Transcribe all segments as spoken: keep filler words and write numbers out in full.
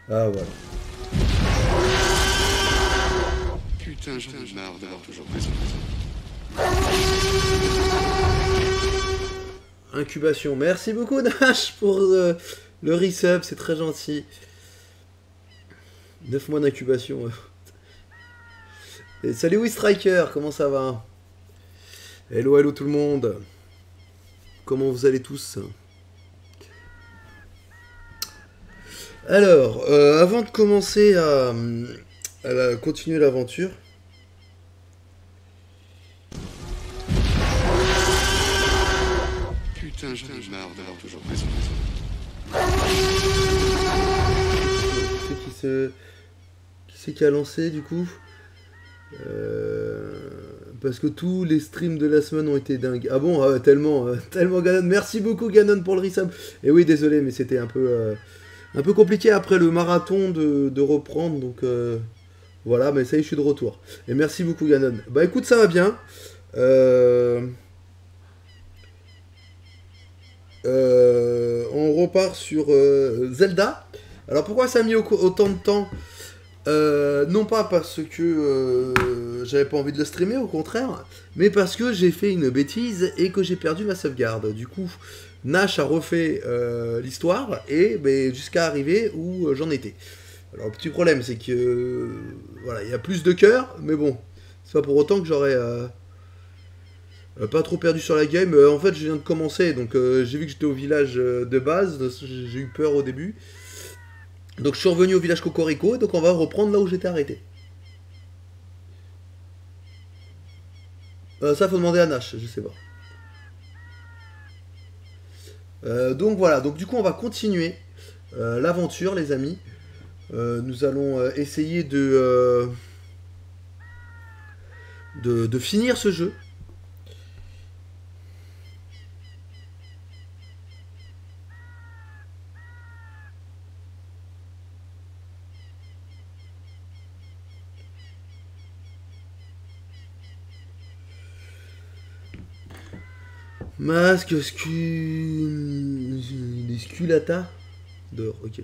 Ah voilà. Putain, j'en ai marre d'avoir toujours raison. Incubation. Merci beaucoup Nash pour euh, le resub, c'est très gentil. neuf mois d'incubation. Et salut oui Striker, comment ça va? Hello hello tout le monde. Comment vous allez tous? Alors, euh, avant de commencer à, à la- continuer l'aventure, Putain, j'en ai marre d'avoir toujours raison. c'est qui se, qui c'est qui a lancé du coup? Euh, parce que tous les streams de la semaine ont été dingues. Ah bon, ah, tellement, euh, tellement Ganon. Merci beaucoup Ganon pour le resub. Et oui, désolé, mais c'était un peu, euh, un peu compliqué après le marathon de, de reprendre, donc euh, voilà. Mais ça y est, je suis de retour. Et merci beaucoup Ganon. Bah écoute, ça va bien. Euh, euh, on repart sur euh, Zelda. Alors pourquoi ça a mis au- autant de temps? Euh, non pas parce que euh, j'avais pas envie de le streamer, au contraire, mais parce que j'ai fait une bêtise et que j'ai perdu ma sauvegarde. Du coup, Nash a refait euh, l'histoire et ben, jusqu'à arriver où euh, j'en étais. Alors, le petit problème, c'est que euh, voilà, il y a plus de cœur, mais bon, c'est pas pour autant que j'aurais euh, euh, pas trop perdu sur la game. Euh, en fait, je viens de commencer, donc euh, j'ai vu que j'étais au village euh, de base, j'ai eu peur au début. Donc je suis revenu au village Cocorico, donc on va reprendre là où j'étais arrêté. Euh, ça faut demander à Nash, je sais pas. Euh, donc voilà, donc du coup on va continuer euh, l'aventure les amis. Euh, nous allons euh, essayer de, euh, de, de finir ce jeu. Masque, scu... Les sculata dehors, ok.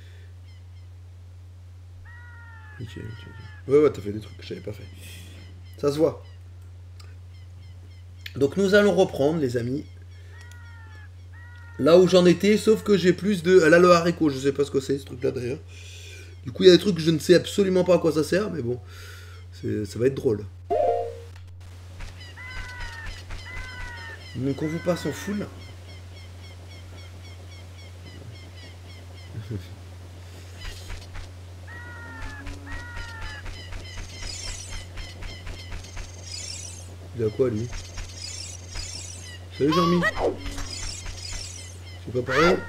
Ok, ok, ok. Ouais, ouais, t'as fait des trucs que j'avais pas fait. Ça se voit. Donc nous allons reprendre les amis. Là où j'en étais, sauf que j'ai plus de... Là le haricot, je sais pas ce que c'est ce truc là d'ailleurs. Du coup il y a des trucs que je ne sais absolument pas à quoi ça sert, mais bon, c'est- ça va être drôle. Donc on vous passe en full. Il a quoi lui? Salut Jean-Mi. Tu veux pas parler?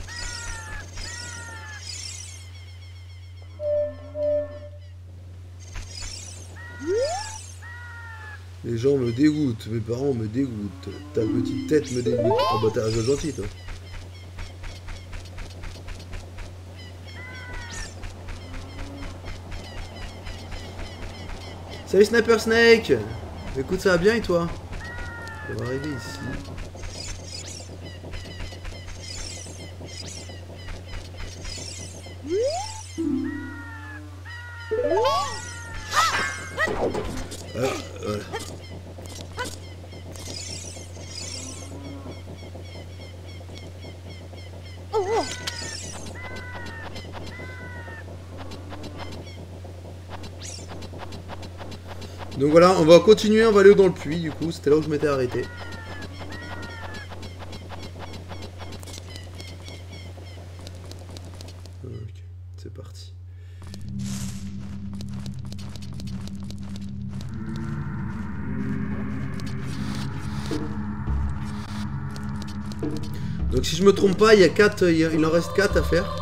Les gens me dégoûtent, mes parents me dégoûtent, ta petite tête me dégoûte. Ah bah t'es un jeu gentil toi. Salut Sniper Snake. Écoute, ça va bien et toi? On va arriver ici. Ah, voilà. Donc voilà, on va continuer, on va aller dans le puits du coup, c'était là où je m'étais arrêté. Ok, c'est parti. Donc si je me trompe pas, il y a quatre, il en reste quatre à faire.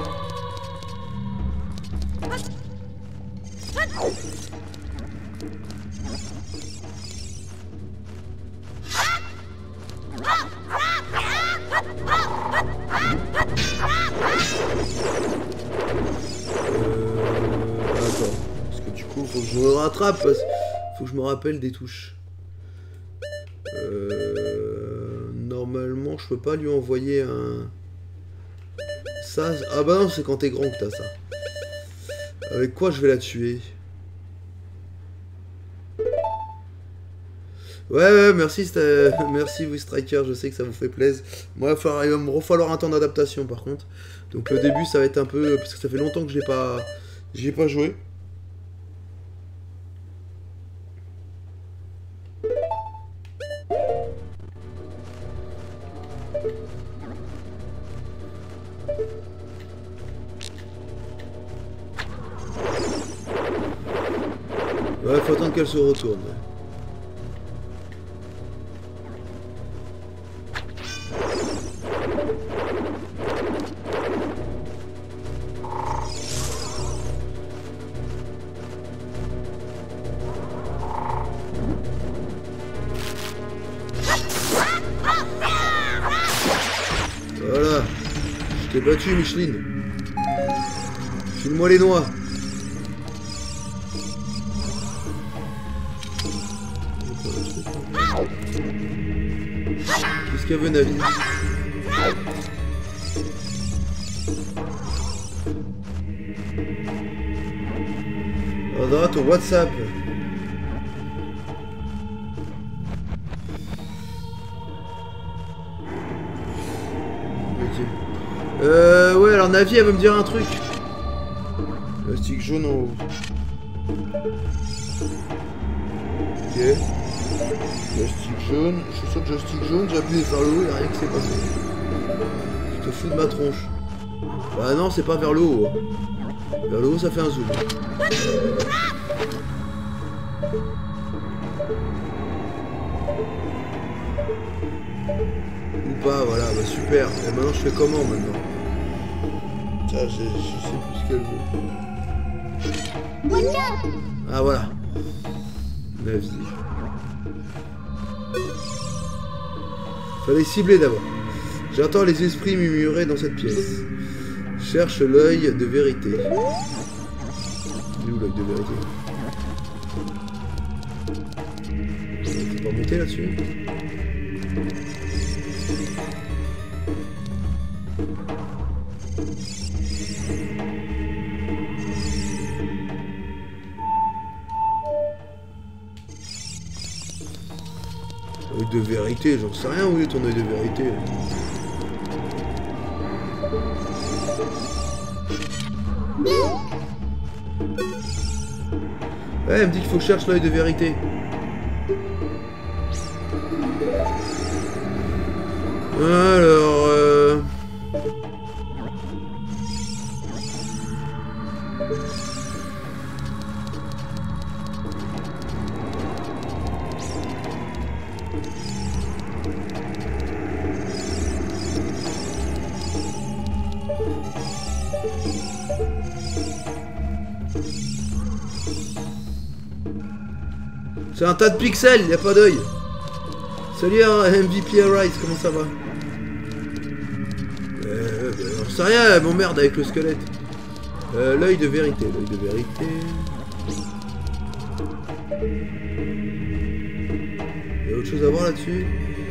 Faut que je me rattrape, parce... faut que je me rappelle des touches. Euh... Normalement, je peux pas lui envoyer un... Ça, ah bah non, c'est quand t'es grand que t'as ça. Avec quoi je vais la tuer? Ouais, ouais, merci, euh, merci, oui, Striker, je sais que ça vous fait plaisir. Moi, il va, falloir, il va me falloir un temps d'adaptation, par contre. Donc, le début, ça va être un peu... Parce que ça fait longtemps que je n'ai pas... J'y ai pas joué. Ouais, faut attendre qu'elle se retourne. Voilà. Je t'ai battu, Micheline. File-moi les noix. Qu'est-ce qu'elle veut, Navi? On va ton WhatsApp. Ok. Euh, ouais, alors Navi, elle veut me dire un truc. Le stick jaune en haut. Ok. Le stick jaune, je saute le stick jaune, j'appuie vers le haut, y'a rien qui s'est passé. Je te fous de ma tronche. Bah non, c'est pas vers le haut. Vers le haut, ça fait un zoom. Ou pas, voilà, bah super. Et maintenant, je fais comment maintenant? Tiens, je, je sais plus ce qu'elle veut. Ah voilà. Navi. Fallait cibler d'abord. J'entends les esprits murmurer dans cette pièce. Cherche l'œil de vérité. Il est où l'œil de vérité? Je peux pas monter là-dessus? Œil de vérité, j'en sais rien où est ton œil de vérité. Ouais, elle me dit qu'il faut que je cherche l'œil de vérité. Alors... Euh... C'est un tas de pixels, y a pas d'œil. Salut M V P Rise, comment ça va? Euh, j'en sais rien, elle m'emmerde avec le squelette. Euh, l'œil de vérité, l'œil de vérité. Y a autre chose à voir là-dessus?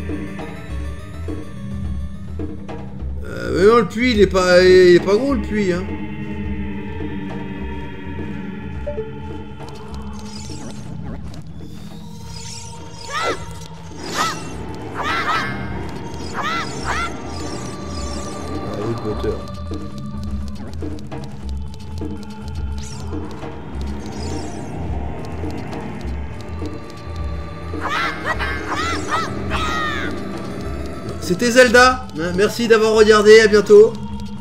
euh, Mais non, le puits, il est pas, il est pas gros le puits, hein. C'était Zelda, merci d'avoir regardé, à bientôt.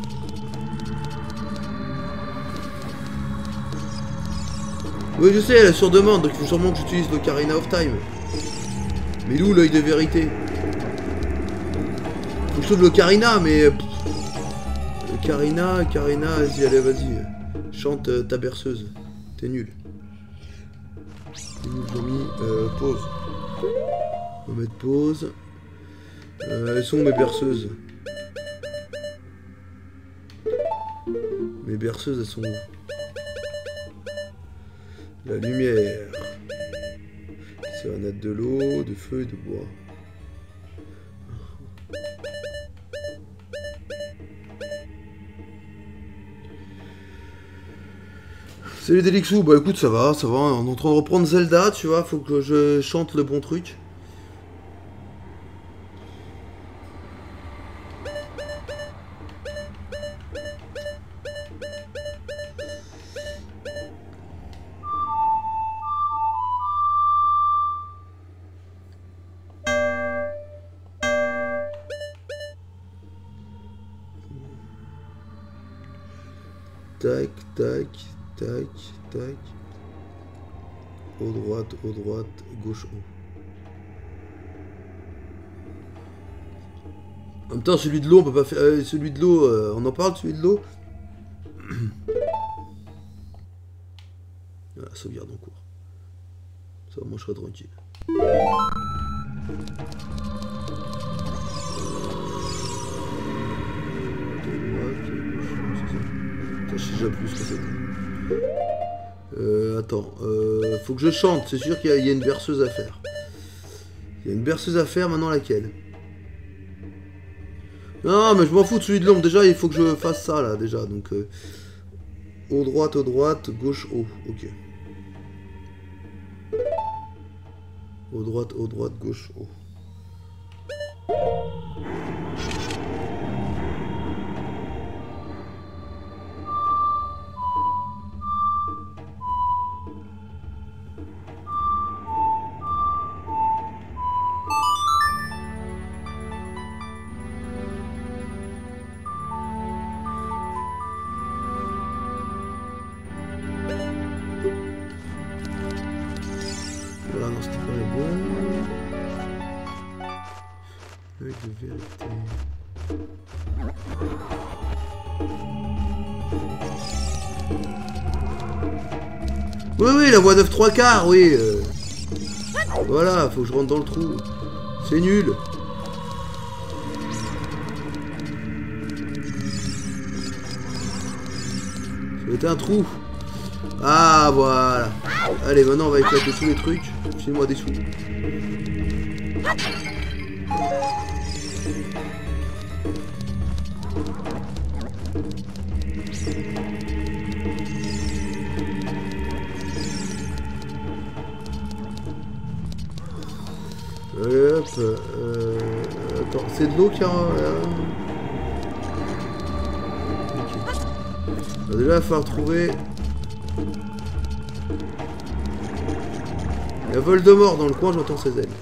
Oui, je sais, elle est sur demande, donc il faut sûrement que j'utilise l'Ocarina of Time. Mais où l'œil de vérité? Faut que je trouve l'Ocarina, mais... Ocarina, Ocarina, vas-y, allez, vas-y. Chante euh, ta berceuse. T'es nul. T'es nul, j'ai mis euh, pause. On va mettre pause. Euh, elles sont mes berceuses. Mes berceuses, elles sont où? La lumière. C'est un de l'eau, de feu et de bois. Salut Delixou, bah écoute ça va, ça va, on est en train de reprendre Zelda, tu vois, faut que je chante le bon truc. Tac, tac, tac, tac. Haut droite, haut droite, gauche haut. En même temps, celui de l'eau, on peut pas faire. Euh, celui de l'eau, euh, on en parle, celui de l'eau. Voilà, sauvegarde en cours. Ça, moi, je serai tranquille. Je sais déjà plus ce que c'est. Euh, attends, euh, faut que je chante, c'est sûr qu'il y, y a une berceuse à faire. Il y a une berceuse à faire, maintenant laquelle? Non, mais je m'en fous de celui de l'ombre, déjà il faut que je fasse ça là, déjà, donc... Euh, haut droite, haut droite, gauche haut, ok. Haut droite, haut droite, gauche haut. Voilà, non, c'était pas le bon. Œil de vérité. Oui, oui, la voie neuf trois quarts, oui. Euh... Voilà, faut que je rentre dans le trou. C'est nul. C'était un trou. Ah, voilà. Allez, maintenant on va éclater tous les trucs. File-moi des sous. Allez, hop. Euh... Attends, c'est de l'eau qui a... Euh... Okay. Déjà, il va falloir trouver... Il y a Voldemort dans le coin, j'entends ses ailes.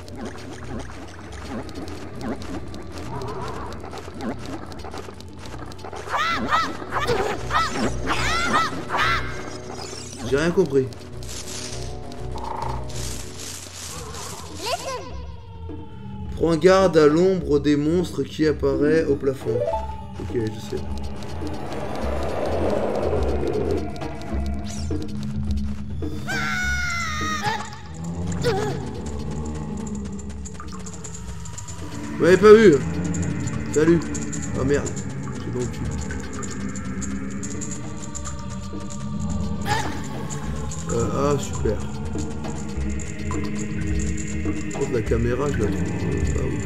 J'ai rien compris. Prends garde à l'ombre des monstres qui apparaît au plafond. Ok, je sais. Vous m'avez pas vu. Salut. Oh merde. J'ai dans le cul. Euh, ah super. Oh, la caméra je la trouve pas ouf.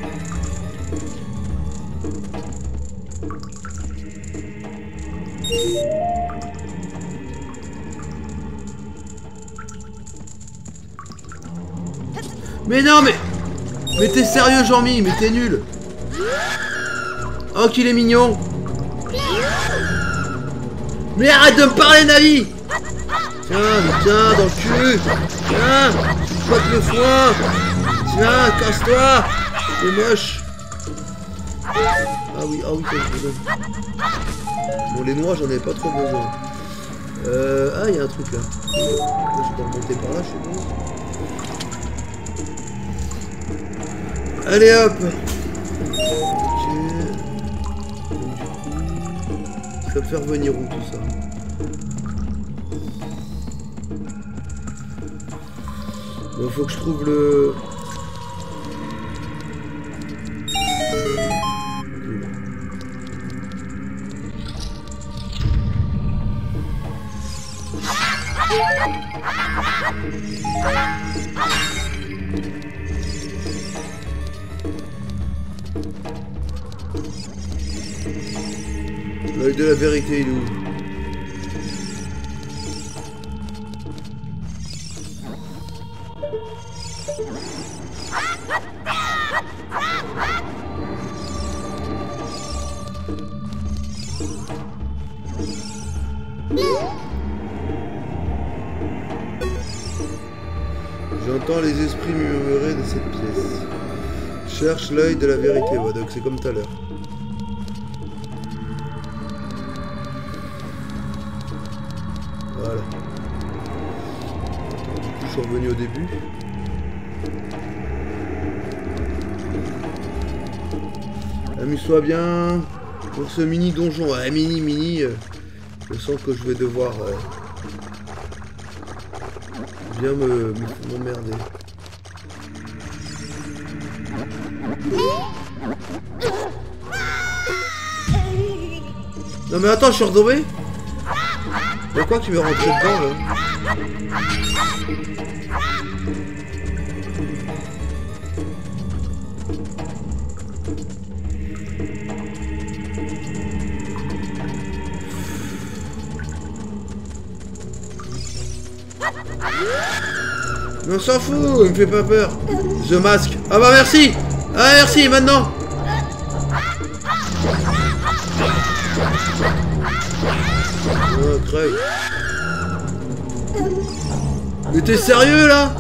Mais non mais... Mais t'es sérieux Jean-Mi, mais t'es nul. Oh qu'il est mignon. Mais arrête de me parler Navi. Tiens, mais tiens, dans le cul. Tiens, tu me potes le foin. Tiens, casse-toi. C'est moche. Ah oui, ah oui, t'as besoin. Bon, les noix, j'en avais pas trop besoin. Euh, ah, il y a un truc là. Là, je peux remonter par là, je sais pas. Allez hop. Ok. Donc, du coup, ça va me faire venir où tout ça? Bon, faut que je trouve le... L'œil de la vérité, il est où? J'entends les esprits murmurer de cette pièce. Cherche l'œil de la vérité. Ouais, donc c'est comme tout à l'heure. Voilà. Je suis revenu au début. Amuse-toi bien pour ce mini donjon. Ouais, mini, mini. Euh, je sens que je vais devoir euh, bien me m'emmerder. Non mais attends, je suis retombé. Pourquoi tu veux rentrer dedans là? Mais on s'en fout, il me fait pas peur. The Mask. Ah bah merci. Ah merci, maintenant. Oh, Craig. Mais t'es sérieux là?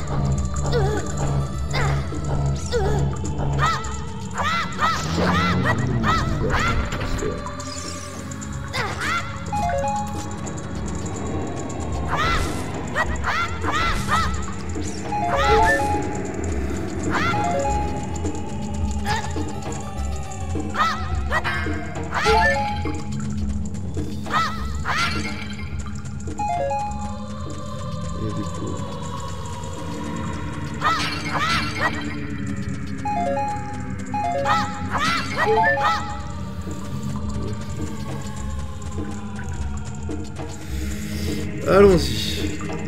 Allons-y.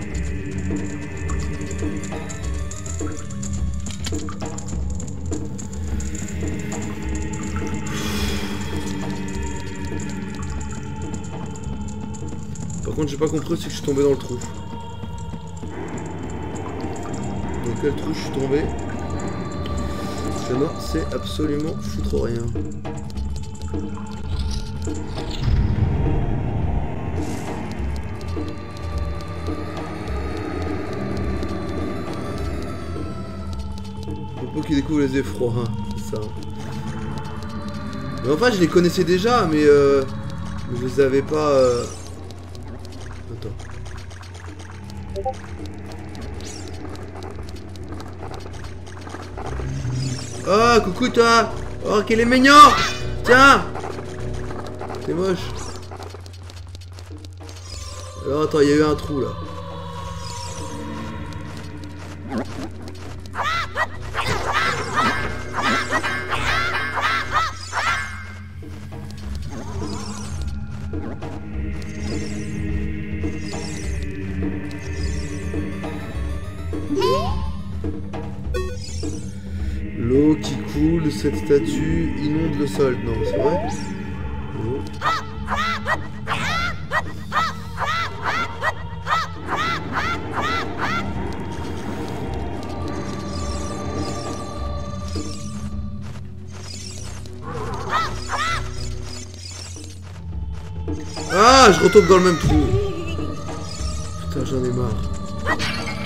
Par contre, j'ai pas compris, c'est que je suis tombé dans le trou. Dans quel trou je suis tombé? Je n'en sais absolument foutre rien. Faut pas qu'il découvre les effrois, hein, c'est ça. Mais enfin, je les connaissais déjà, mais, euh, mais je les avais pas... Euh... Attends. Oh, coucou toi. Oh, quel est mignon. Tiens. C'est moche. Alors, attends, il y a eu un trou, là. L'eau qui coule de cette statue inonde le sol. Non, c'est vrai? L'eau. Ah, je retombe dans le même trou. Putain, j'en ai marre.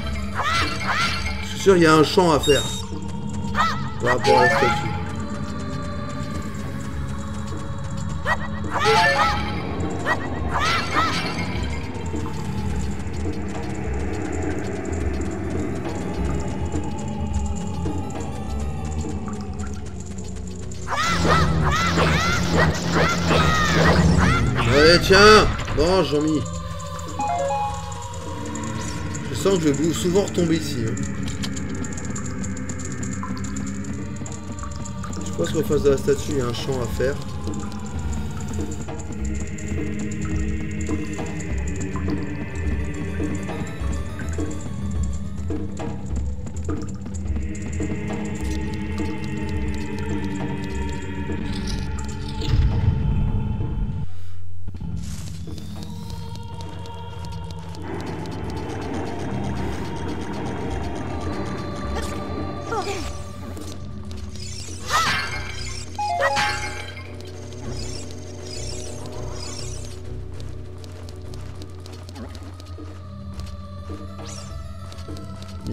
Je suis sûr, il y a un champ à faire. Par rapport à la statue. Allez, tiens. Bon, j'en mis. Je sens que je vais souvent retomber ici. Hein. Je pense qu'en face de la statue, il y a un champ à faire.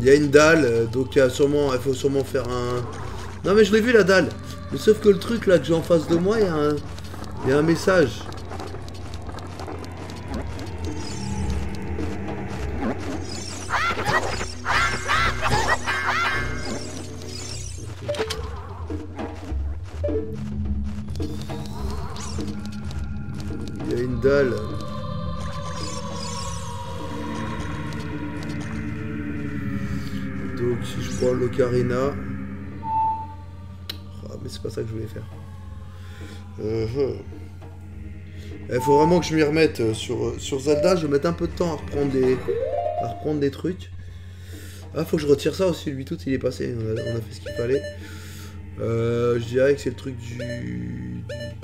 y a une dalle, donc il y a sûrement, il faut sûrement faire un... Non mais je l'ai vu la dalle. Mais sauf que le truc là que j'ai en face de moi, il y a un... Il y a un message. Il y a une dalle. Donc si je prends l'ocarina... Ah mais c'est pas ça que je voulais faire. Il uh-huh. eh, faut vraiment que je m'y remette sur, sur Zelda. Je vais mettre un peu de temps à reprendre des, à reprendre des trucs. Ah, faut que je retire ça aussi. Le huit août il est passé. On a, on a fait ce qu'il fallait. Euh, je dirais que c'est le truc du... du...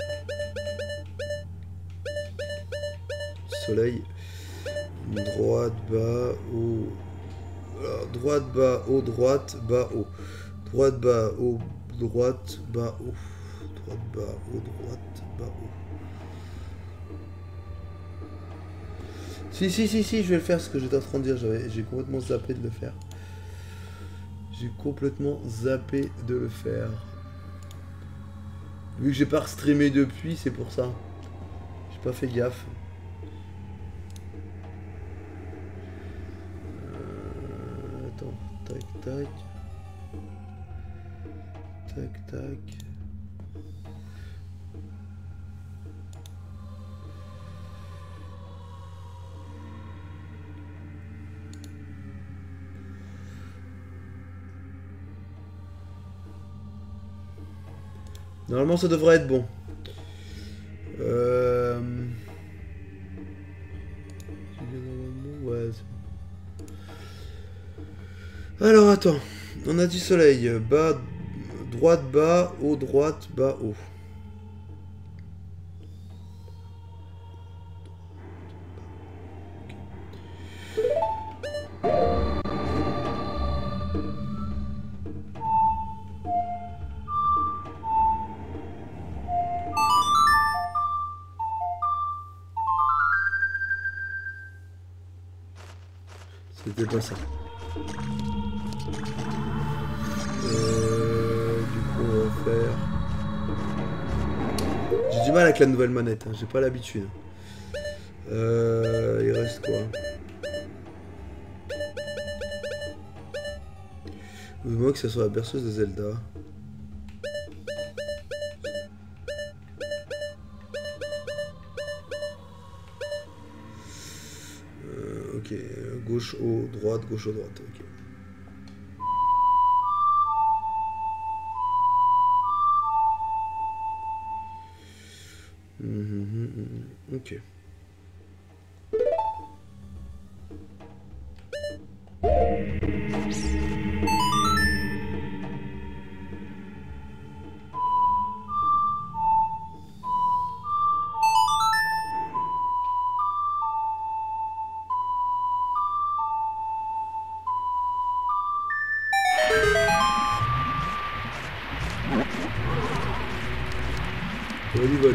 soleil. Droite, bas, haut. Alors, droite, bas, haut, droite, bas, haut. Droite, bas, haut, droite, bas, haut. Droite, bas, haut, droite, bas, haut. Si, si, si, si, je vais le faire, ce que j'étais en train de dire. J'ai complètement zappé de le faire. J'ai complètement zappé de le faire. Vu que j'ai pas streamé depuis, c'est pour ça. J'ai pas fait gaffe. Euh, attends, tac, tac. Tac, tac. Normalement, ça devrait être bon. Euh... Ouais. Alors, attends. On a dit soleil. Bas, droite, bas, haut, droite, bas, haut. C'était pas ça. Euh, du coup, on va faire... J'ai du mal avec la nouvelle manette, hein. J'ai pas l'habitude. Euh, il reste quoi? Moi que ça soit la berceuse de Zelda. Ok, gauche, haut, droite, gauche, haut, droite, ok. Mmh, mmh, mmh, ok. Voli, voli.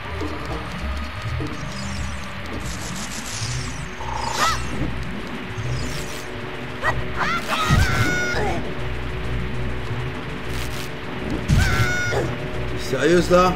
Sérieuse là?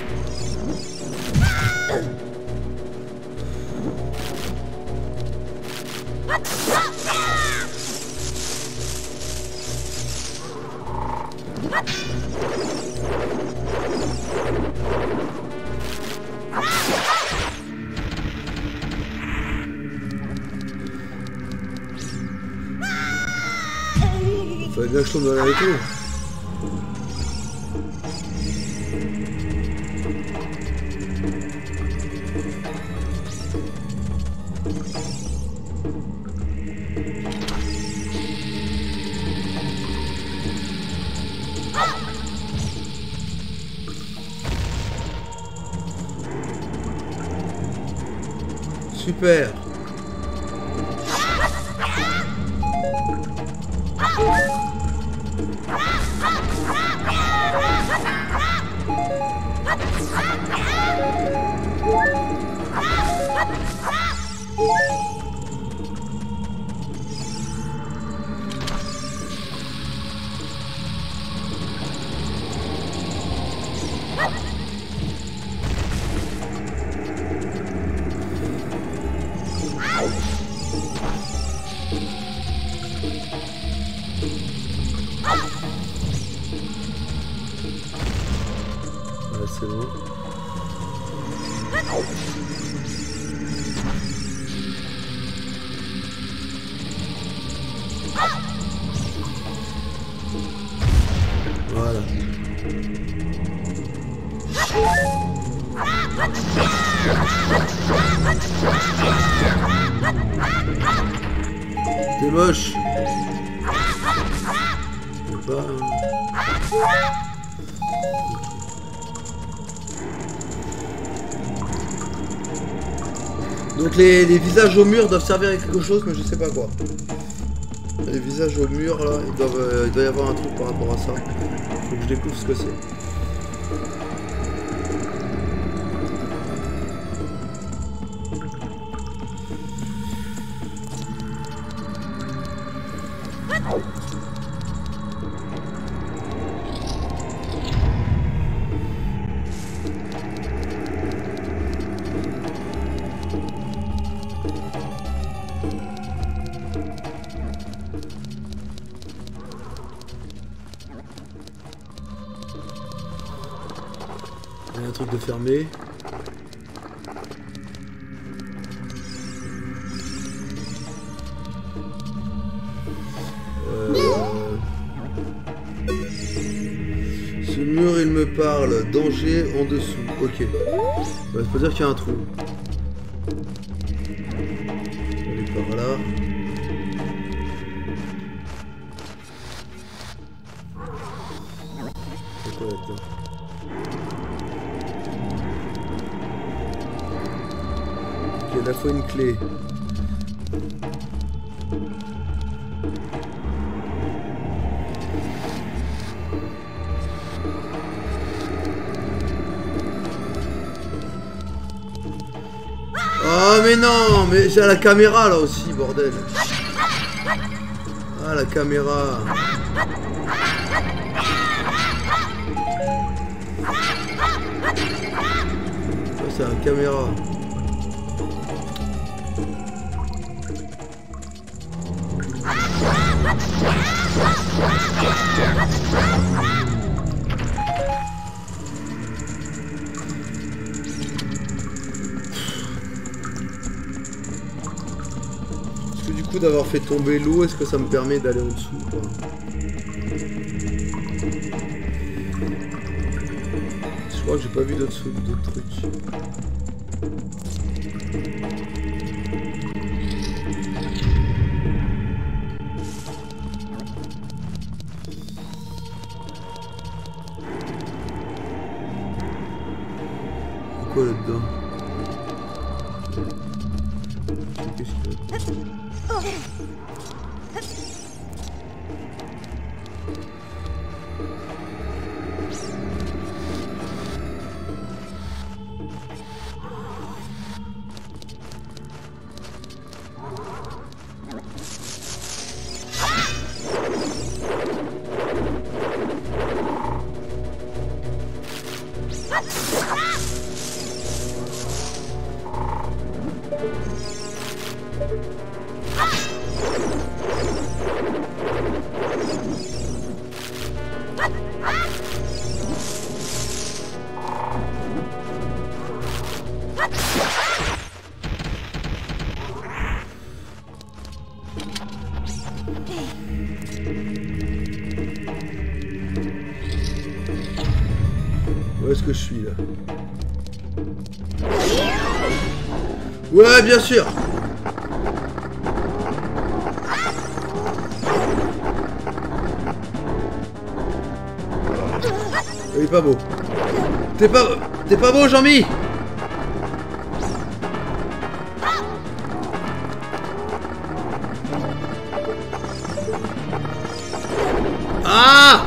Fallait bien que je tombe dans la rétro. Super. Ouais, c'est bon. Voilà. T'es moche. Pas, hein. Donc les, les visages au mur doivent servir à quelque chose, mais je sais pas quoi. Les visages au mur là, ils doivent, euh, il doit y avoir un truc par rapport à ça. Faut que je découvre ce que c'est. Il y a un truc de fermé. Euh... Ce mur, il me parle. Danger en dessous. Ok. Bah, ça veut dire qu'il y a un trou. On va aller par là. C'est quoi là-dedans? Ok, là faut une clé. Oh mais non, mais j'ai la caméra là aussi, bordel. Ah la caméra. Ça c'est la caméra. Est-ce que du coup d'avoir fait tomber l'eau, est-ce que ça me permet d'aller en dessous quoi? Je crois que j'ai pas vu d'autres trucs. Quoi là-dedans? Qu'est-ce qu'il y a? Où est-ce que je suis là? Ouais, bien sûr. Il est pas beau. T'es pas... T'es pas beau, Jean-Mi. Ah!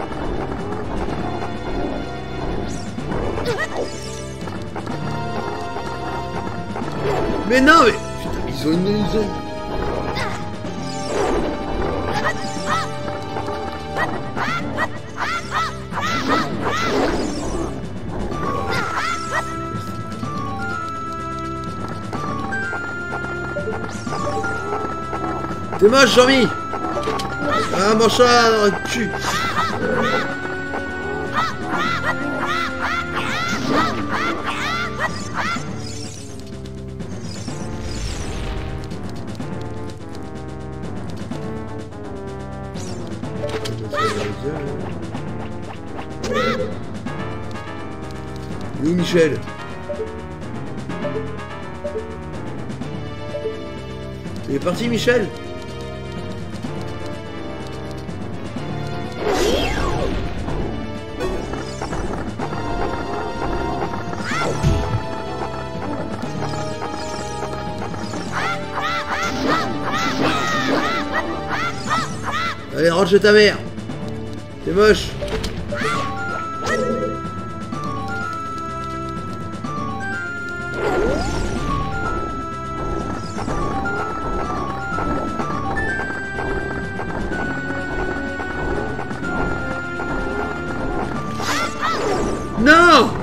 Mais non, mais... Putain, ils ont une... Ils ont... T'es moche, Jean-Mi. Ah, mange ça dans le cul. Il est où Michel? Il est parti Michel? Allez, rentre chez ta mère. T'es moche. Non!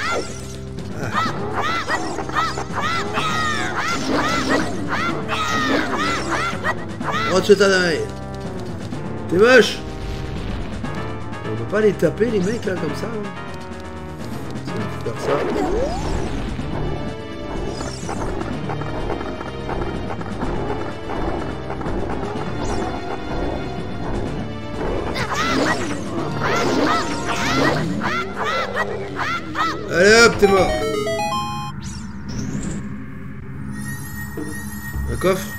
Rentre chez ta mère. T'es moche. On peut pas les taper les mecs là comme ça. Hein. Ça va faire ça. Allez hop, t'es mort. Un coffre.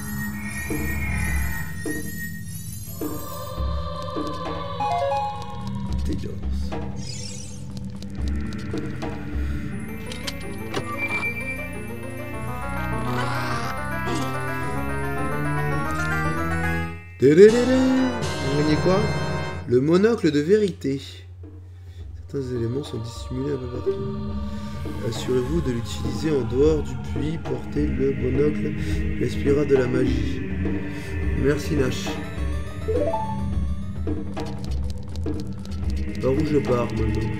On gagnait quoi? Le monocle de vérité. Certains éléments sont dissimulés un peu partout. Assurez-vous de l'utiliser en dehors du puits. Portez le monocle. Il inspirera de la magie. Merci Nash. Par où je pars maintenant?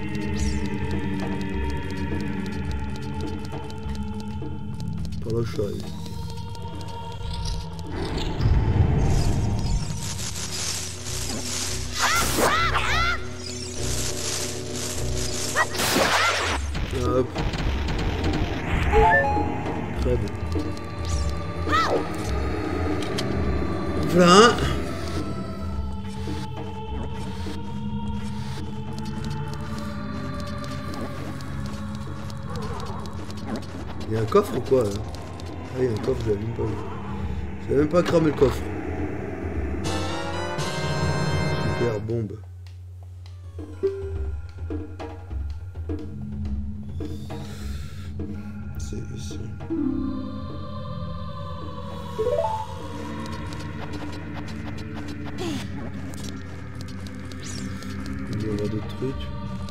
Par là je suis arrivé. Hop. Crève. Voilà. Il y a un coffre ou quoi là? Ah, il y a un coffre, je l'avais même pas vu. J'avais même pas cramé le coffre. Super bombe. C'est ici. Il doit y avoir d'autres trucs.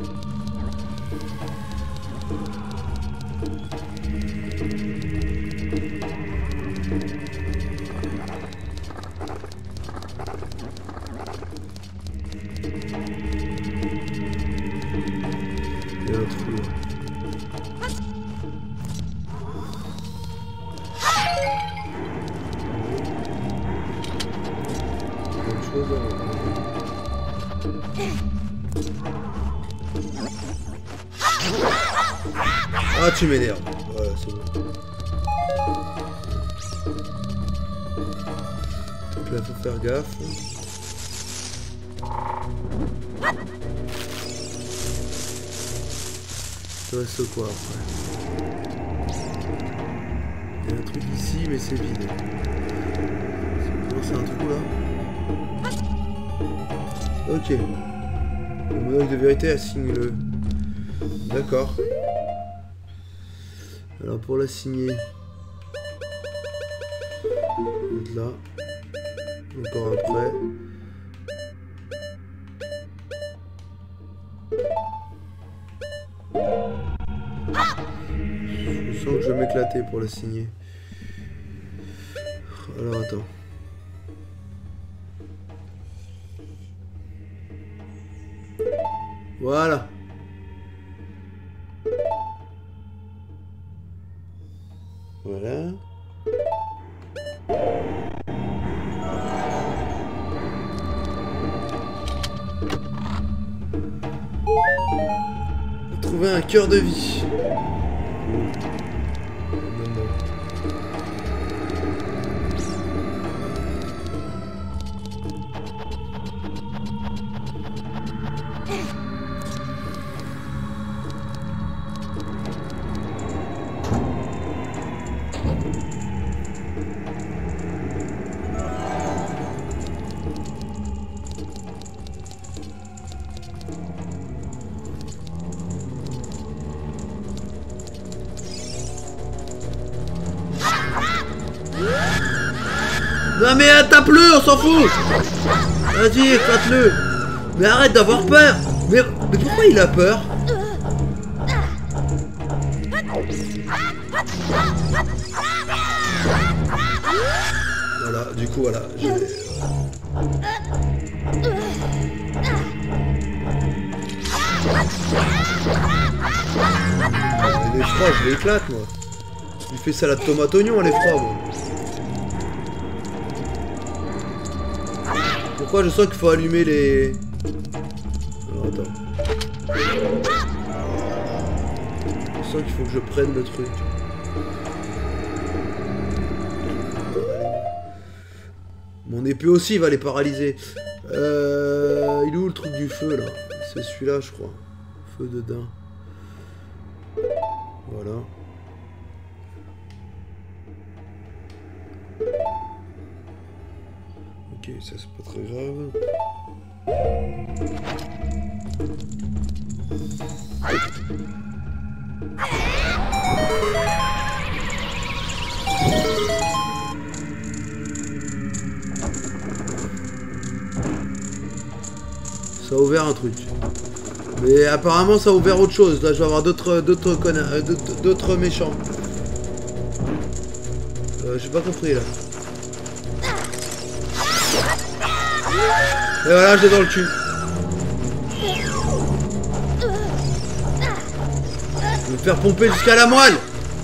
Il y a un trou là. Ah, tu m'énerves. Ouais, c'est bon. Donc là, faut faire gaffe. Ça reste quoi après? Il y a un truc ici, mais c'est vide. C'est un trou là. Ok. Le monocle de vérité assigne-le. D'accord. Alors pour l'assigner. Là. Encore après. Je sens que je vais m'éclater pour l'assigner. Alors attends. Voilà. Voilà. Trouver un cœur de vie. Non, non. Non mais tape-le, on s'en fout. Vas-y, éclate-le. Mais arrête d'avoir peur. Mais, mais pourquoi il a peur? Voilà, du coup, voilà. Je vais... Il est froid, je l'éclate, moi. Il fait salade tomate oignon, elle est froide, moi. Pourquoi je sens qu'il faut allumer les... Alors, attends. Je sens qu'il faut que je prenne le truc. Mon épée aussi va les paralyser. Euh... Il est où le truc du feu, là? C'est celui-là, je crois. Feu de daim. Voilà. Ok, ça c'est pas très grave. Ça a ouvert un truc. Mais apparemment ça a ouvert autre chose. Là je vais avoir d'autres d'autres connards, euh, d'autres méchants. Euh, j'ai pas compris là. Et voilà, je l'ai dans le cul. Je vais me faire pomper jusqu'à la moelle.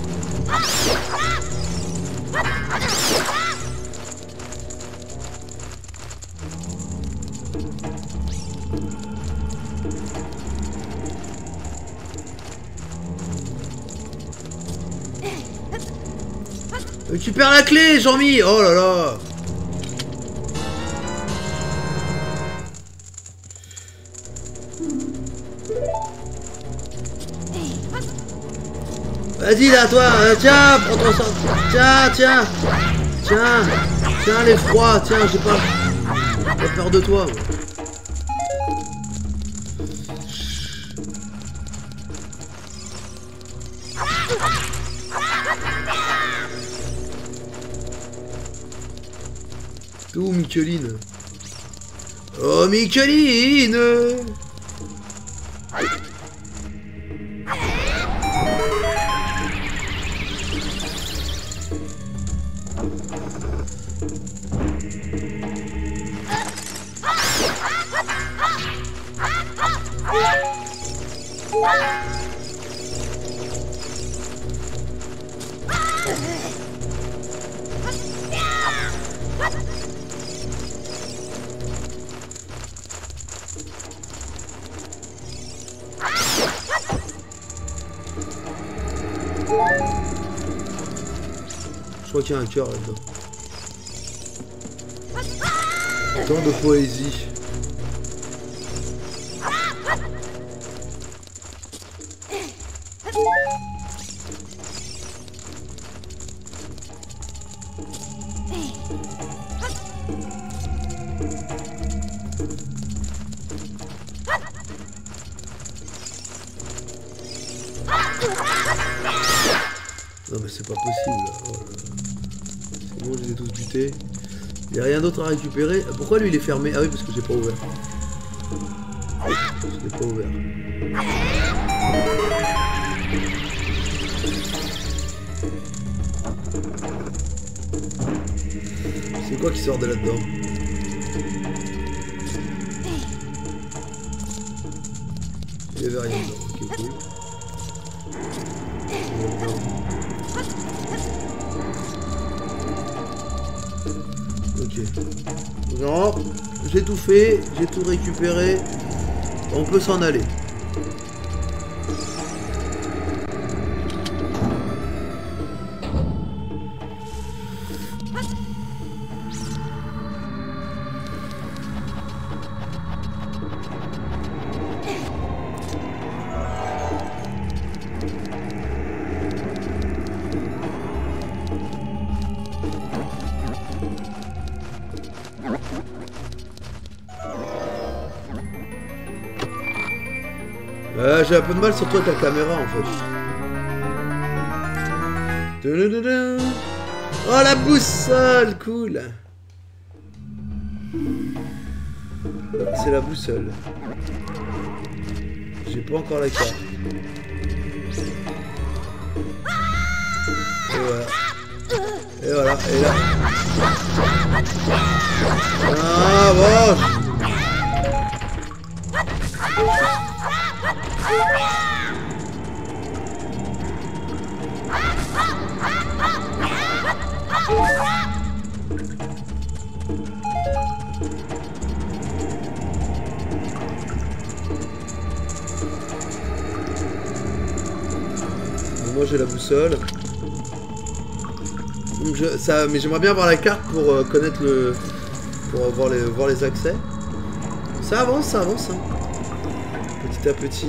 Récupère la clé, Jean-Mi. Oh là là. Vas-y là, toi. Euh, tiens, prends-toi ça. Tiens, tiens. Tiens. Tiens, l'effroi. Tiens, j'ai pas... j'ai pas peur de toi. Tout Micheline. Oh Micheline. Je crois qu'il y a un cœur là-dedans. Tant de poésie. Non mais c'est pas possible là. Oh là là. C'est bon, je les ai tous butés. Il n'y a rien d'autre à récupérer. Pourquoi lui il est fermé? Ah oui, parce que j'ai pas ouvert. Je l'ai pas ouvert. C'est quoi qui sort de là-dedans? Il y avait rien dedans. Ok, cool. Ok. Genre, j'ai tout fait, j'ai tout récupéré. On peut s'en aller. Euh, j'ai un peu de mal sur toi ta caméra en fait. Oh la boussole, cool. C'est la boussole. J'ai pas encore la carte. Et voilà. Et voilà. Et là. Ah bon. Moi j'ai la boussole. Donc je, ça, mais j'aimerais bien avoir la carte pour euh, connaître le, pour voir les, voir les accès. Ça avance, ça avance. Hein. Petit à petit.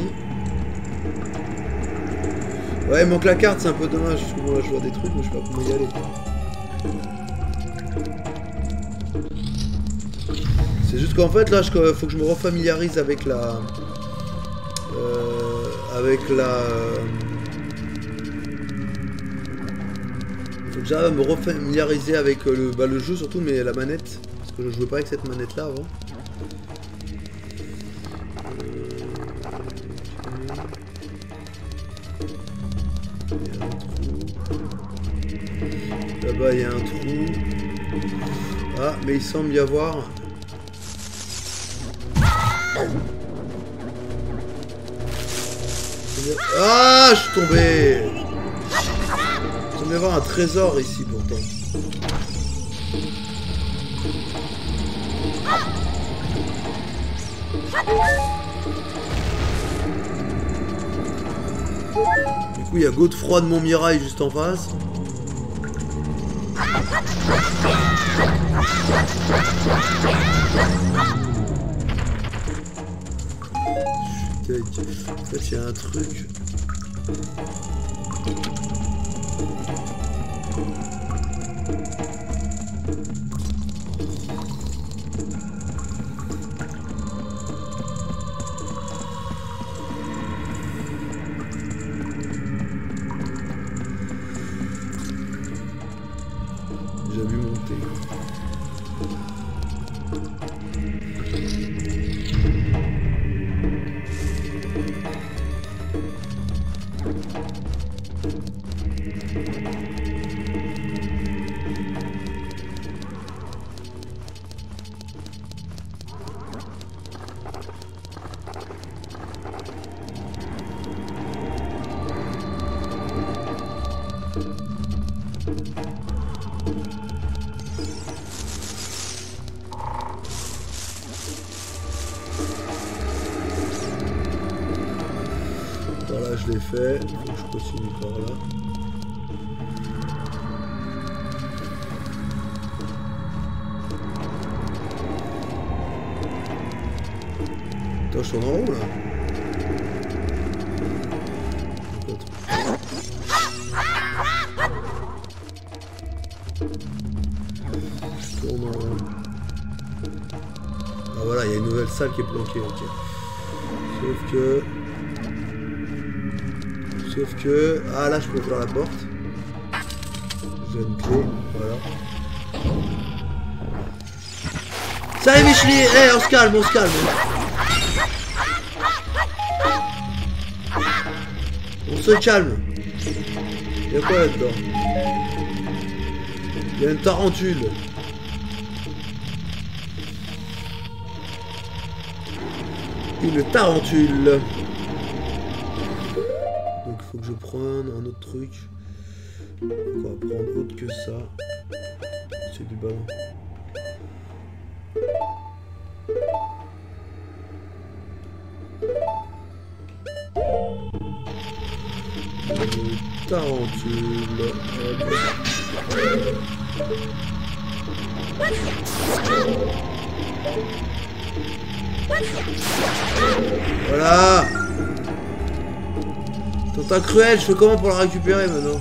Ouais, il manque la carte, c'est un peu dommage. Parce que moi, là, je vois des trucs, mais je sais pas comment y aller. C'est juste qu'en fait, là, il faut que je me refamiliarise avec la, euh, avec la. Euh, faut que j'arrive à me refamiliariser avec le, bah, le jeu surtout, mais la manette. Parce que je jouais pas avec cette manette là avant. Là-bas il y a un trou. Ah, mais il semble y avoir. Ah, je suis tombé. Il semble y avoir un trésor ici pourtant. Du coup, il y a Godefroy de Montmirail juste en face. En fait, il y a un truc. J'ai vu monter. Voilà, je l'ai fait. Faut que je continue par là. Attends, je tourne en haut là. Je tourne en haut. Ah voilà, il y a une nouvelle salle qui est planquée, ok. Sauf que... Sauf que... Ah là, je peux ouvrir la porte. J'ai une clé, voilà. Salut Micheli. Eh, hey, on se calme, on se calme. On se calme. Il y a quoi là-dedans? Il y a une tarentule. Une tarentule. Donc il faut que je prenne un autre truc. On va prendre autre que ça. C'est du ballon. Une tarentule. Voilà. Tentacle cruel, je fais comment pour la récupérer maintenant?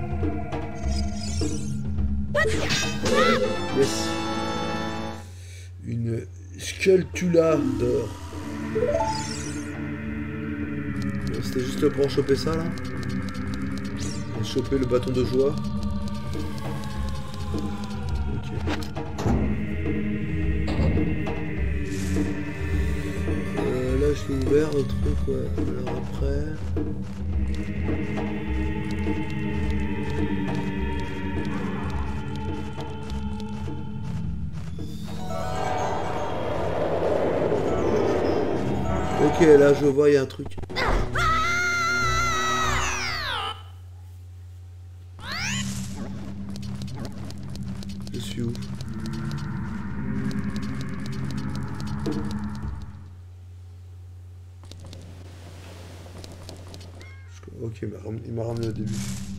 Yes. Une sculptula d'or. C'était juste pour choper ça là. Et choper le bâton de joie. Ok. c'est ouvert le truc, ouais. Alors après... Ok, là je vois, il y a un truc. Je suis où? Ok, il m'a ramené au début.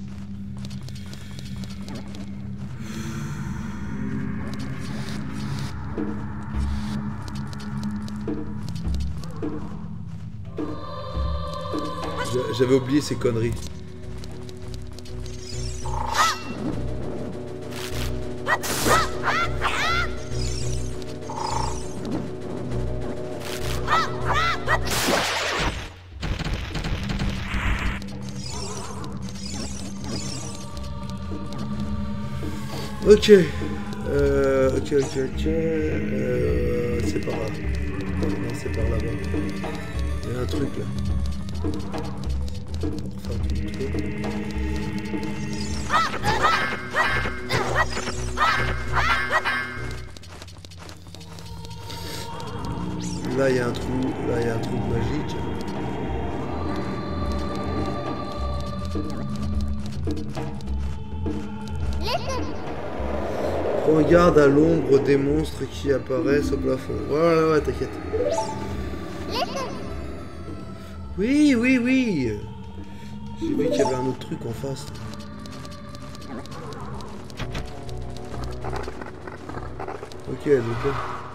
J'avais oublié ces conneries. Ok. Euh, ok, ok, ok. Euh, c'est par là. Non, non c'est par là-bas. Il y a un truc là. Là il y a un trou, là il y a un trou magique. Prends garde à l'ombre des monstres qui apparaissent au plafond. Ouais ouais ouais t'inquiète. Oui oui oui. J'ai vu qu'il y avait un autre truc en face. Ok, elle est bonne.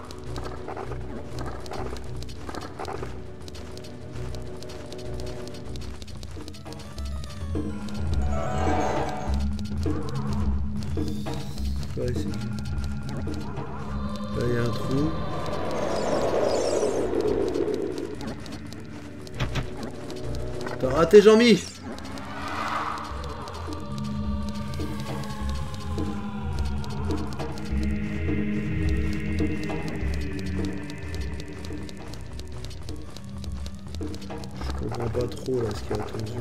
Par ici. Là, il y a un trou. T'as raté, Jean-Mi! Pas trop là ce qui est attendu.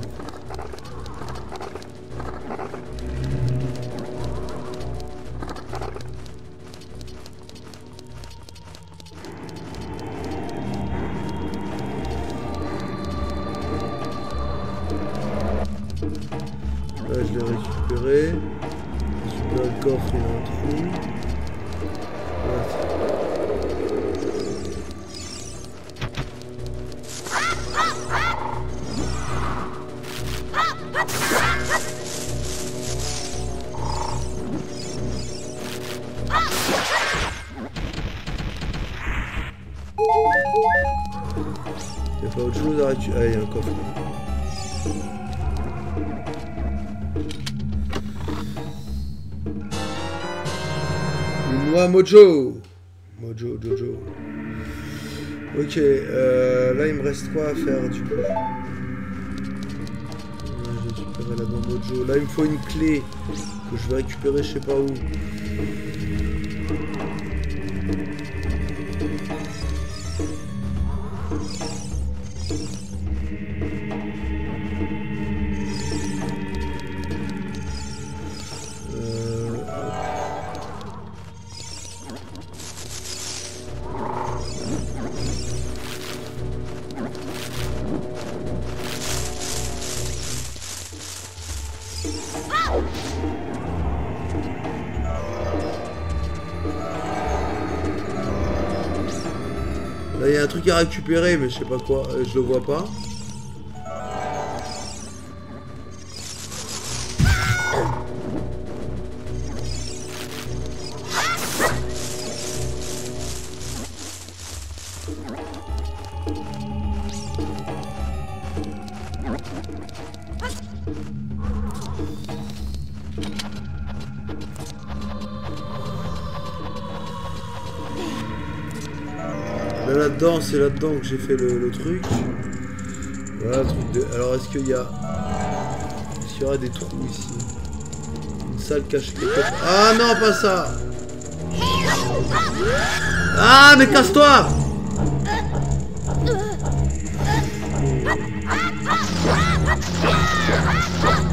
Là je l'ai récupéré. Je récupère le coffre, il y a un trou. Voilà. Il n'y a pas autre chose à récupérer. Ah, il y a un coffre. Une noix mojo. Mojo, Jojo. Ok, euh, là il me reste quoi à faire du coup? J'ai récupéré la noix mojo. Là il me faut une clé que je vais récupérer je sais pas où. Là il y a un truc à récupérer mais je sais pas quoi, je le vois pas. Là-dedans, c'est là-dedans que j'ai fait le, le truc. Voilà, le truc de... Alors, est-ce qu'il y a... Est-ce qu'il y aura des trous ici? Une salle cachée quelque part. Ah non, pas ça! Ah, mais casse-toi!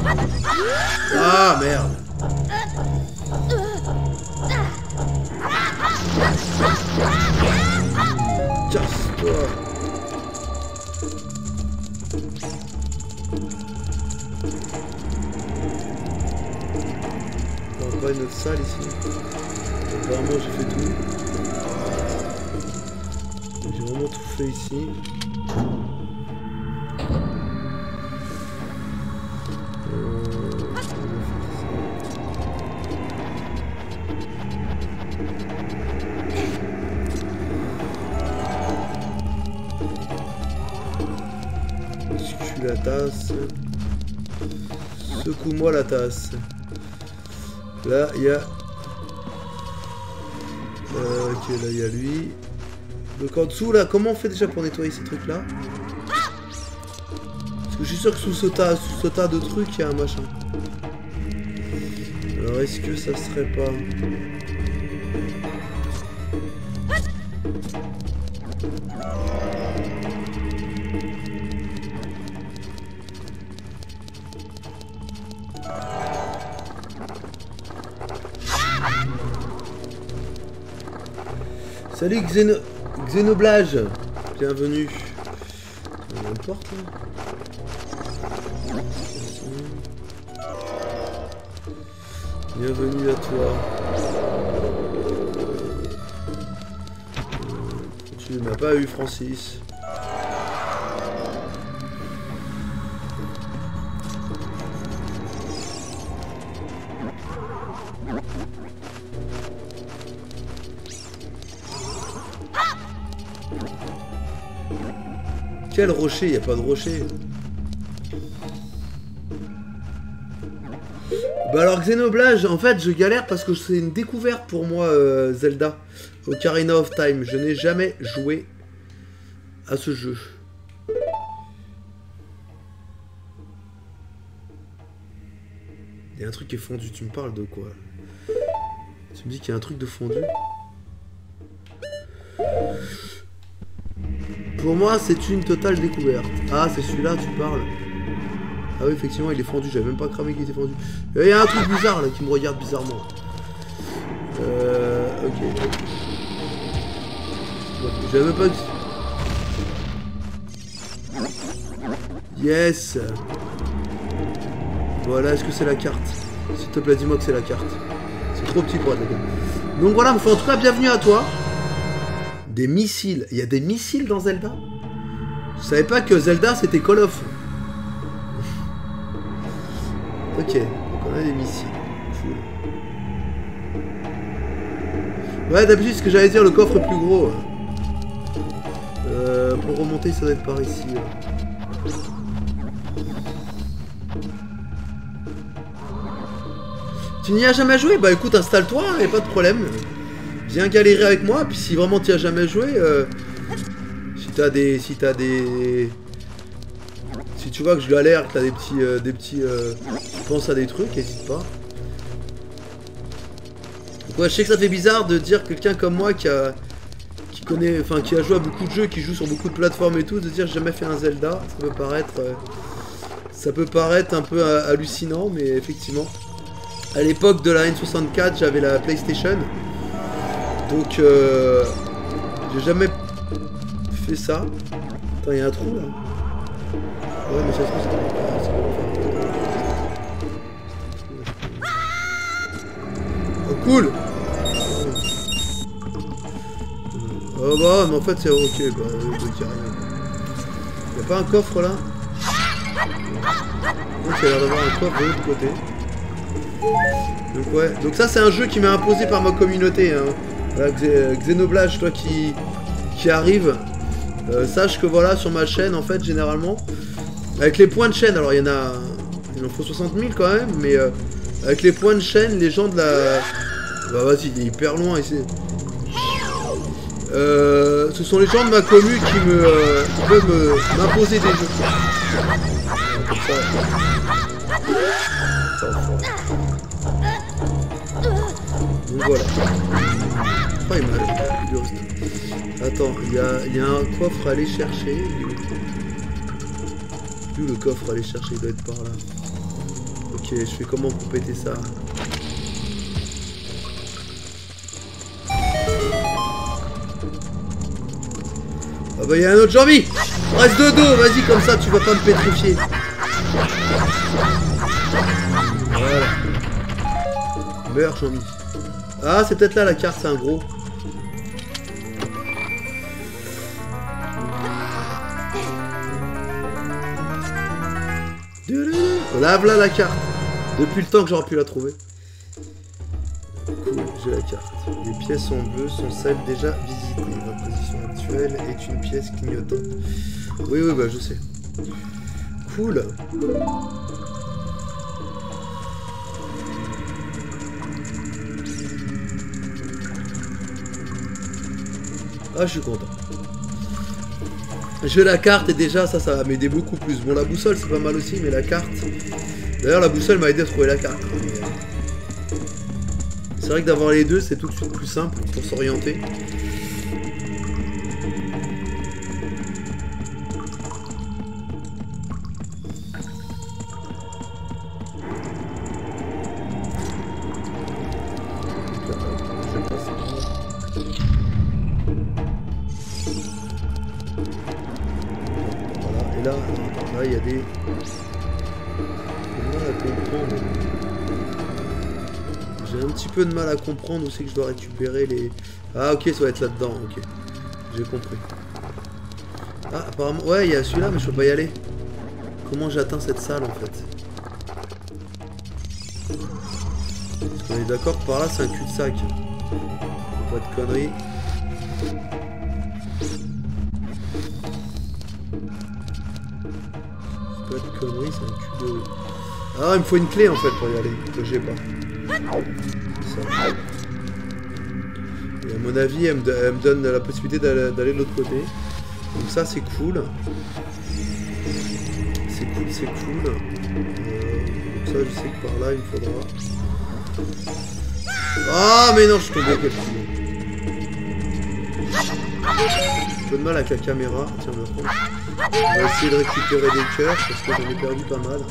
Ah merde. Casse-toi. On va pas une autre salle ici. Vraiment j'ai fait tout. J'ai vraiment tout fait ici. La tasse. Secoue-moi la tasse. Là, il y a... Euh, ok, là, il y a lui. Donc en dessous, là, comment on fait déjà pour nettoyer ces trucs-là? Parce que je suis sûr que sous ce tas, sous ce tas de trucs, il y a un machin. Alors, est-ce que ça serait pas... Salut Xéno... Xénoblage. Bienvenue. Il y a une porte là. Bienvenue à toi. Tu ne m'as pas eu, Francis. Quel rocher? Il n'y a pas de rocher. Bah alors Xénoblage, en fait je galère parce que c'est une découverte pour moi euh, Zelda Ocarina of Time. Je n'ai jamais joué à ce jeu. Il y a un truc qui est fondu, tu me parles de quoi? Tu me dis qu'il y a un truc de fondu? Pour moi, c'est une totale découverte. Ah, c'est celui-là, tu parles. Ah oui, effectivement, il est fondu. J'avais même pas cramé qu'il était fondu. Il y a un truc bizarre, là, qui me regarde bizarrement. Euh... Ok. J'avais même pas... Yes. Voilà, est-ce que c'est la carte? S'il te plaît, dis-moi que c'est la carte. C'est trop petit pour être la carte. Donc voilà, en tout cas, bienvenue à toi. Des missiles. Il y a des missiles dans Zelda? Je savais pas que Zelda c'était Call of. Ok, donc on a des missiles. Cool. Ouais, d'habitude, ce que j'allais dire, le coffre est plus gros. Euh, pour remonter, ça doit être par ici. Tu n'y as jamais joué? Bah écoute, installe-toi, hein, y a pas de problème. Viens galérer avec moi, puis si vraiment tu as jamais joué, euh, si t'as des, si t'as des, si tu vois que je galère, que t'as des petits, euh, des petits, euh, tu penses à des trucs, n'hésite pas. Donc ouais, je sais que ça fait bizarre de dire quelqu'un comme moi qui a, qui connaît, enfin qui a joué à beaucoup de jeux, qui joue sur beaucoup de plateformes et tout, de dire j'ai jamais fait un Zelda, ça peut paraître, euh, ça peut paraître un peu euh, hallucinant, mais effectivement, à l'époque de la N soixante-quatre, j'avais la PlayStation. Donc, euh, j'ai jamais fait ça. Attends, il y a un trou là. Ouais, mais ça se trouve, c'est... Oh, cool. Oh bah, mais en fait, c'est ok, bah, il y a rien. Il y a pas un coffre là? Donc, il y a l'air d'avoir un coffre de l'autre côté. Donc, ouais. Donc, ça, c'est un jeu qui m'est imposé par ma communauté, hein. Voilà, Xénoblage, toi qui, qui arrive, euh, sache que voilà, sur ma chaîne, en fait, généralement, avec les points de chaîne, alors il y en a, il en faut soixante mille quand même, mais euh, avec les points de chaîne, les gens de la... Bah vas-y, il est hyper loin ici. Euh, ce sont les gens de ma commu qui me euh, qui peuvent m'imposer des jeux. Comme ça. Donc voilà. Oh, il m'a... Attends, il y a, il y a un coffre à aller chercher. D'où le coffre à aller chercher? Il doit être par là. Ok, je fais comment pour péter ça? Ah bah y'a un autre Jambi. Reste de dos, vas-y comme ça tu vas pas me pétrifier. Voilà. Meurs Jambi. Ah c'est peut-être là la carte, c'est un gros. Lave là la carte. Depuis le temps que j'aurais pu la trouver. Cool, j'ai la carte. Les pièces en bleu sont celles déjà visitées. La position actuelle est une pièce clignotante. Oui, oui, bah je sais. Cool. Ah, je suis content. J'ai la carte et déjà ça, ça va m'aider beaucoup plus. Bon, la boussole c'est pas mal aussi, mais la carte... D'ailleurs, la boussole m'a aidé à trouver la carte. C'est vrai que d'avoir les deux, c'est tout de suite plus simple pour s'orienter. Voilà, et là, là, il y a des... J'ai un petit peu de mal à comprendre où c'est que je dois récupérer les... Ah ok, ça va être là-dedans, ok. J'ai compris. Ah apparemment... Ouais, il y a celui-là, mais je peux pas y aller. Comment j'atteins cette salle en fait? Parce qu'on est d'accord que par là c'est un cul-de-sac. Pas de conneries. Pas de conneries, c'est un cul de... Ah, il me faut une clé en fait pour y aller, que j'ai pas. Ça. Et à mon avis, elle me, elle me donne la possibilité d'aller de l'autre côté. Donc ça, c'est cool. C'est cool, c'est cool. Euh, donc ça, je sais que par là, il me faudra... Ah, mais non, je suis tombé quel coup. Un peu de mal avec la caméra. Tiens, on va essayer de récupérer des cœurs parce que j'en ai perdu pas mal.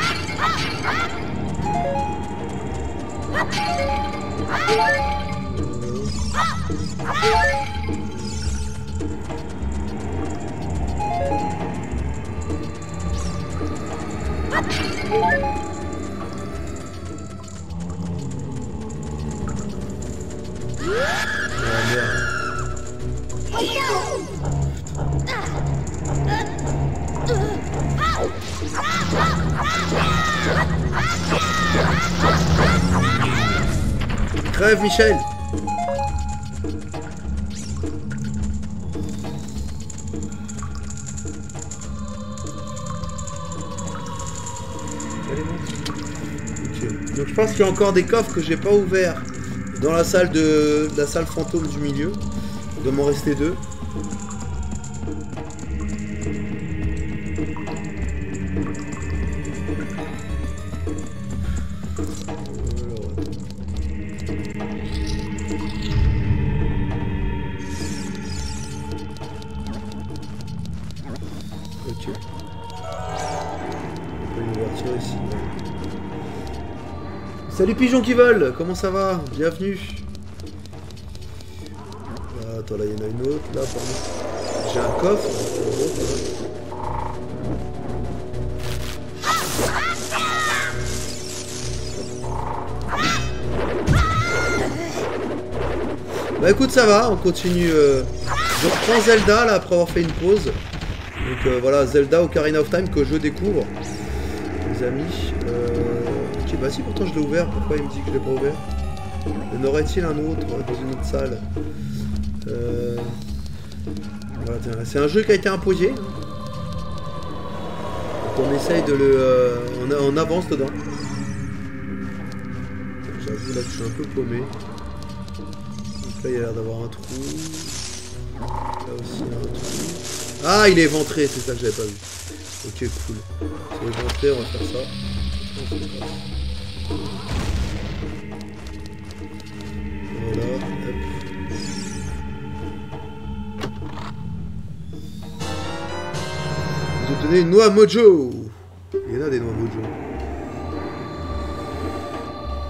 Ah merde. Crève Michel. Ok. Donc je pense qu'il y a encore des coffres que j'ai pas ouverts dans la salle de, de la salle fantôme du milieu. Il doit m'en rester deux. Salut pigeons qui volent, comment ça va? Bienvenue. Ah, attends, là il y en a une autre, là pardon. J'ai un coffre. Bah écoute, ça va, on continue. Euh... Je reprends Zelda là après avoir fait une pause. Donc euh, voilà, Zelda Ocarina of Time que je découvre. Les amis. Euh... Ok, bah si pourtant je l'ai ouvert, pourquoi il me dit que je l'ai pas ouvert? En aurait-il un autre dans une autre salle? euh... Voilà, c'est un jeu qui a été imposé. Donc on essaye de le... Euh... On, on avance dedans. J'avoue là que je suis un peu paumé. Donc là il y a l'air d'avoir un trou. Là aussi il y a un trou. Ah il est éventré, c'est ça que j'avais pas vu. Ok cool. C'est éventré, on va faire ça. Voilà, hop. Je vais te donner une noix mojo. Il y en a des noix mojo.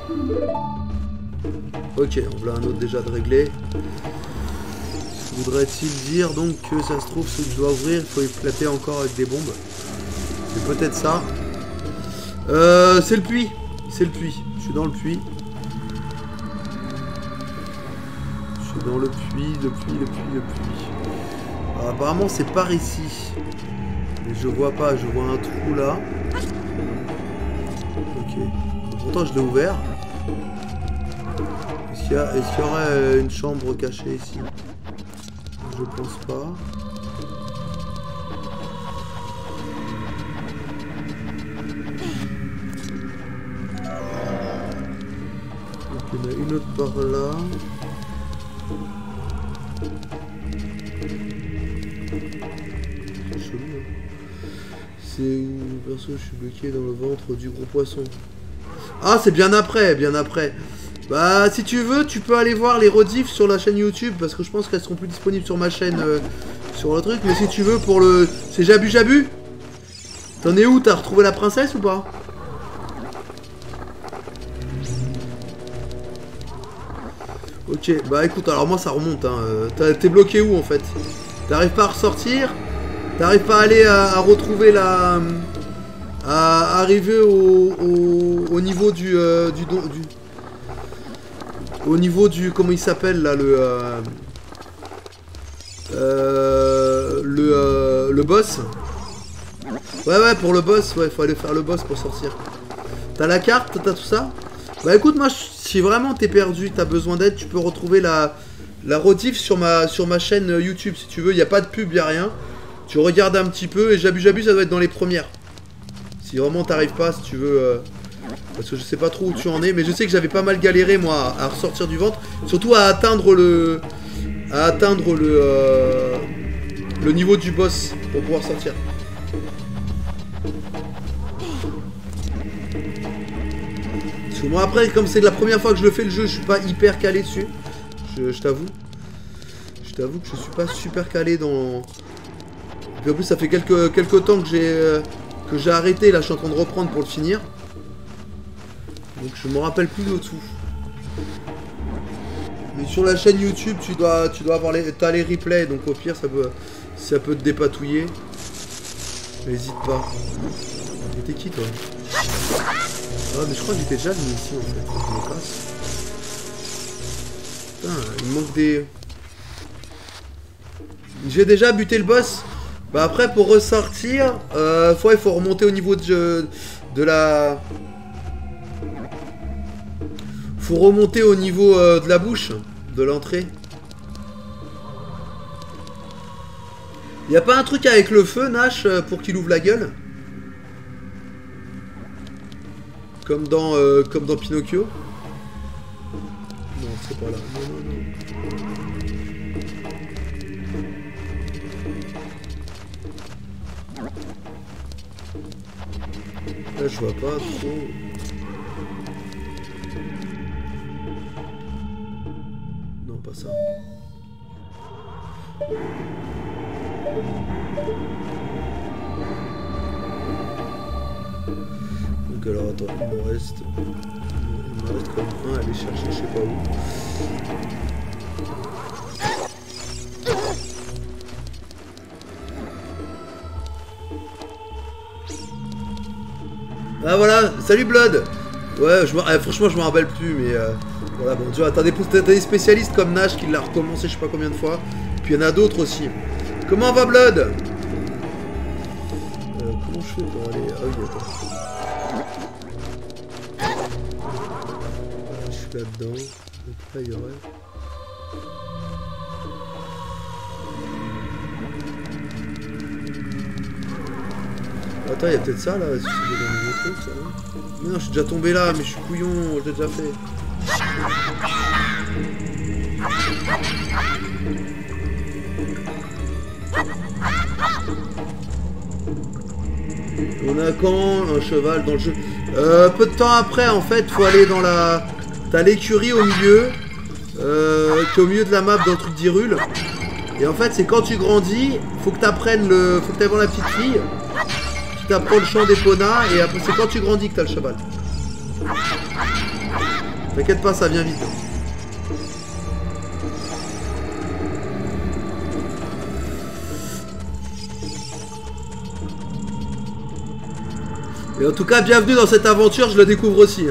Ok, on voulait un autre déjà de régler. Voudrait-il dire donc que ça se trouve, ce que je dois ouvrir, il faut éclater encore avec des bombes. C'est peut-être ça. Euh, c'est le puits. C'est le puits. Je suis dans le puits. Je suis dans le puits, le puits, le puits, le puits. Alors, apparemment, c'est par ici. Mais je vois pas, je vois un trou là. Ok. Pourtant, je l'ai ouvert. Est-ce qu'il y a, est-ce qu'il y aurait une chambre cachée ici? Je pense pas. Donc il y en a une autre par là. C'est chelou, hein. C'est où, perso, je suis bloqué dans le ventre du gros poisson. Ah, c'est bien après, bien après. Bah, si tu veux, tu peux aller voir les rediffs sur la chaîne YouTube, parce que je pense qu'elles seront plus disponibles sur ma chaîne, euh, sur le truc. Mais si tu veux, pour le... C'est Jabu Jabu? T'en es où? T'as retrouvé la princesse ou pas? Ok, bah écoute, alors moi ça remonte, hein. T'es bloqué où en fait? T'arrives pas à ressortir? T'arrives pas à aller à, à retrouver la... à arriver au, au, au niveau du... Euh, du, du Au niveau du... Comment il s'appelle là, le... Euh, euh, le... Euh, le boss. Ouais ouais, pour le boss, ouais, faut aller faire le boss pour sortir. T'as la carte, t'as tout ça? Bah écoute, moi, si vraiment t'es perdu, t'as besoin d'aide, tu peux retrouver la... La rediff sur ma, sur ma chaîne YouTube, si tu veux. Il y a pas de pub, y a rien. Tu regardes un petit peu, et Jabu Jabu, ça doit être dans les premières. Si vraiment t'arrives pas, si tu veux... Euh, parce que je sais pas trop où tu en es, mais je sais que j'avais pas mal galéré moi à ressortir du ventre, surtout à atteindre le, à atteindre le, euh, le niveau du boss pour pouvoir sortir. Parce que moi après, comme c'est la première fois que je le fais le jeu, je suis pas hyper calé dessus. Je, je t'avoue, je t'avoue que je suis pas super calé dans. Et puis en plus ça fait quelques quelques temps que j'ai euh, que j'ai arrêté. Là, je suis en train de reprendre pour le finir. Donc je me rappelle plus de tout. Mais sur la chaîne YouTube, tu dois, tu dois avoir les, t'as les replays, donc au pire ça peut, ça peut te dépatouiller. N'hésite pas. Mais t'es qui toi? Ah mais je crois que j'étais déjà venu ici en fait. Je me casse. Putain, il me manque des. J'ai déjà buté le boss. Bah après pour ressortir, euh, faut, il faut remonter au niveau de, de la. Faut remonter au niveau euh, de la bouche, de l'entrée. Y a pas un truc avec le feu, Nash, pour qu'il ouvre la gueule? Comme dans, euh, comme dans Pinocchio? Non, c'est pas là. Non, non, non. Là, je vois pas trop... Pas ça. Donc alors attends, il me reste il me reste comme un à aller chercher je sais pas où. Ah voilà, salut Blood. Ouais, je me... eh, franchement je me rappelle plus mais euh... voilà, bon, tu vois, t'as des, des spécialistes comme Nash qui l'a recommencé je sais pas combien de fois. Puis il y en a d'autres aussi. Comment va Blood? euh, Comment je fais pour aller... Ah oui, attends. Je suis là-dedans. Donc là, il y aurait... Attends, il y a peut-être ça, là. Si je vais dans les trucs, ça, hein. Mais non, je suis déjà tombé là, mais je suis couillon, je l'ai déjà fait. On a quand un cheval dans le jeu? Euh, peu de temps après, en fait, faut aller dans la... T'as l'écurie au milieu, euh, qui est au milieu de la map dans le truc d'Hyrule. Et en fait, c'est quand tu grandis, faut que t'apprennes le... Faut que t'ailles voir la petite fille, qui t'apprend le chant des ponas, et après, c'est quand tu grandis que t'as le cheval. T'inquiète pas, ça vient vite. Et en tout cas, bienvenue dans cette aventure, je le découvre aussi. Hein.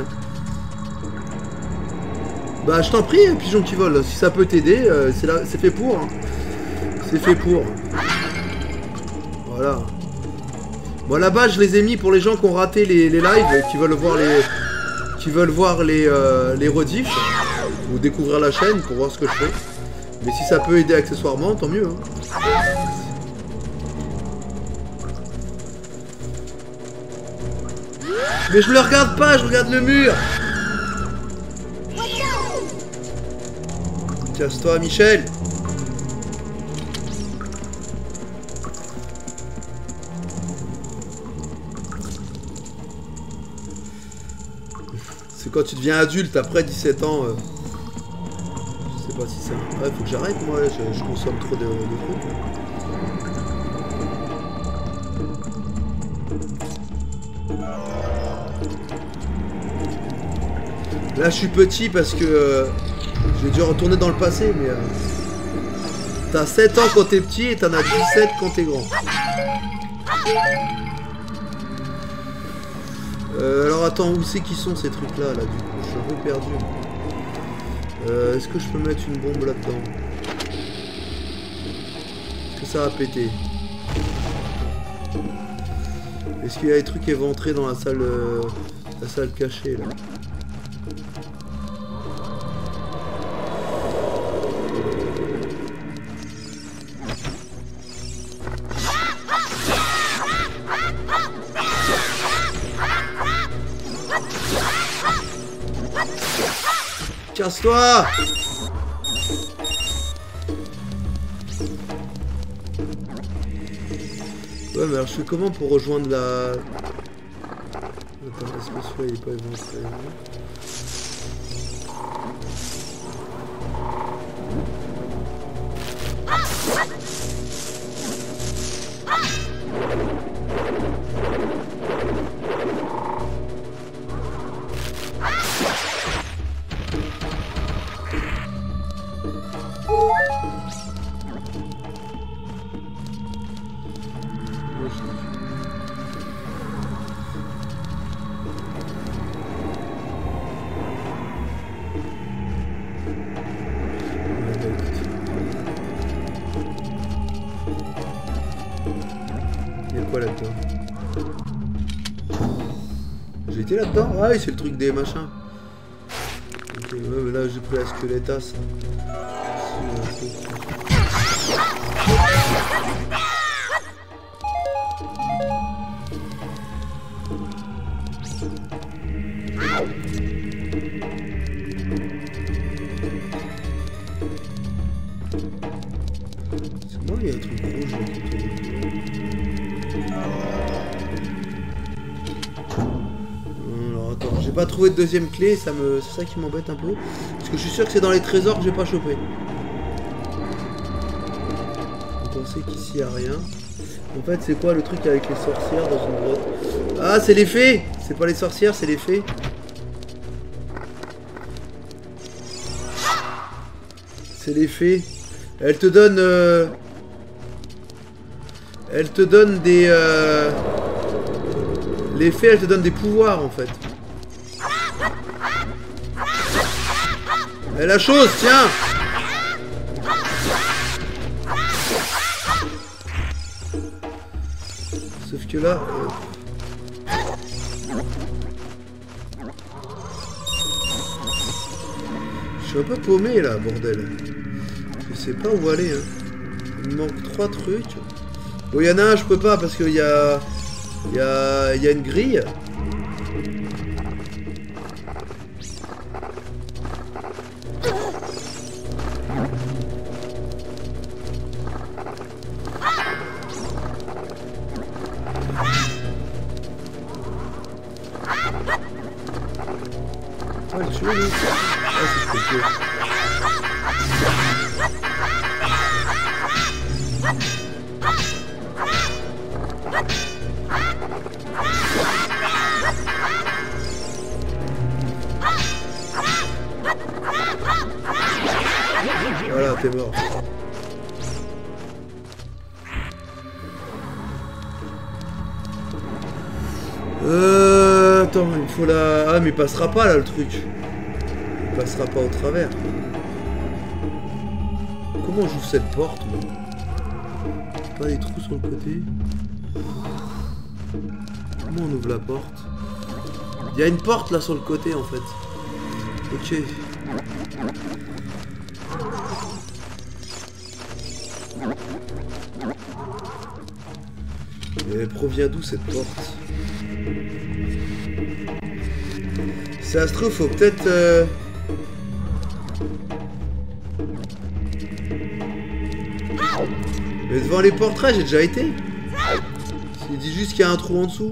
Bah, je t'en prie, pigeon qui vole, si ça peut t'aider, euh, c'est fait pour. Hein. C'est fait pour. Voilà. Bon, là-bas, je les ai mis pour les gens qui ont raté les, les lives, qui veulent voir les, qui veulent voir les, euh, les rediffs, ou découvrir la chaîne pour voir ce que je fais. Mais si ça peut aider accessoirement, tant mieux. Hein. Mais je le regarde pas, je regarde le mur. Casse-toi, Michel. C'est quand tu deviens adulte après dix-sept ans. Euh... Je sais pas si ça... Ouais, faut que j'arrête moi, je, je consomme trop de, de trucs. Là je suis petit parce que euh, j'ai dû retourner dans le passé, mais euh, t'as sept ans quand t'es petit et t'en as dix-sept quand t'es grand. Euh, alors attends, où c'est qui sont ces trucs là, là du coup, je suis un peu perdu. Euh, Est-ce que je peux mettre une bombe là-dedans? Est-ce que ça va péter? Est-ce qu'il y a des trucs éventrés dans la salle, euh, la salle cachée là? Casse-toi! Ouais, mais alors je fais comment pour rejoindre la... Attends, est-ce que celui-là il est pas éventré? J'ai été là-dedans? Ah oui, c'est le truc des machins. Ok, ouais, mais là j'ai pris la squelettasse. C'est moi, il y a un truc rouge. J'ai pas trouvé de deuxième clé, ça me, c'est ça qui m'embête un peu. Parce que je suis sûr que c'est dans les trésors que j'ai pas chopé. Donc on sait qu'ici il n'y a rien. En fait, c'est quoi le truc avec les sorcières dans une grotte? Ah, c'est les fées! C'est pas les sorcières, c'est les fées. C'est les fées. Elles te donnent... Euh... Elles te donnent des... Euh... Les fées, elles te donnent des pouvoirs, en fait. Et la chose, tiens! Sauf que là... Euh... Je suis un peu paumé là, bordel. Je sais pas où aller. Hein. Il me manque trois trucs. Bon, il y en a un, je peux pas parce qu'il y a... Il y a... Il y a une grille. Ah, le tuer, lui. Ah, si je peux le tuer. t'es mort. Euh... Attends, il faut la... Ah mais il passera pas là le truc. Il passera pas au travers. Comment j'ouvre cette porte moi? Pas des trous sur le côté. Comment on ouvre la porte? Il y a une porte là sur le côté en fait. Ok. Mais elle provient d'où cette porte? Si ça se trouve, faut peut-être... Euh... Mais devant les portraits, j'ai déjà été. Il dit juste qu'il y a un trou en dessous.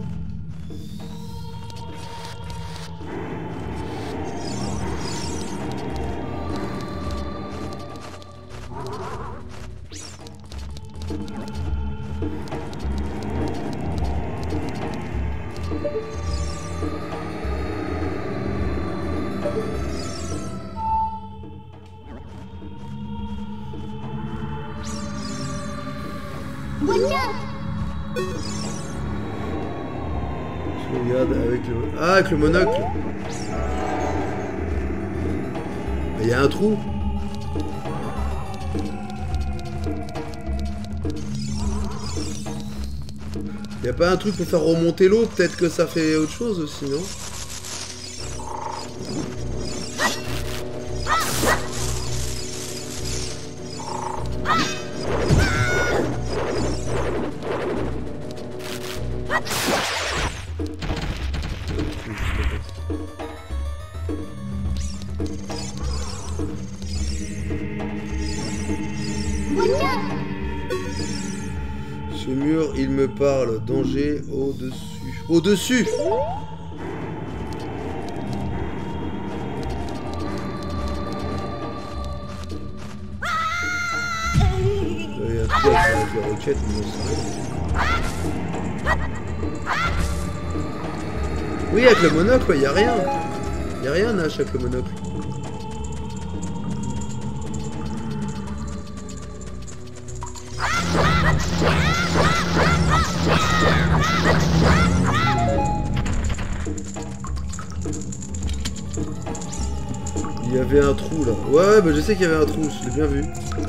Je regarde avec le... Ah, avec le monocle. Il y a un trou. Il n'y a pas un truc pour faire remonter l'eau? Peut-être que ça fait autre chose aussi, non? Ce mur, il me parle. Danger au-dessus. Au-dessus! Il y a un truc avec la roquette, mais on sait rien. Oui, avec le monocle, il n'y a rien. Il n'y a rien, Nash, avec le monocle. Il y avait un trou là. Ouais, bah je sais qu'il y avait un trou, je l'ai bien vu.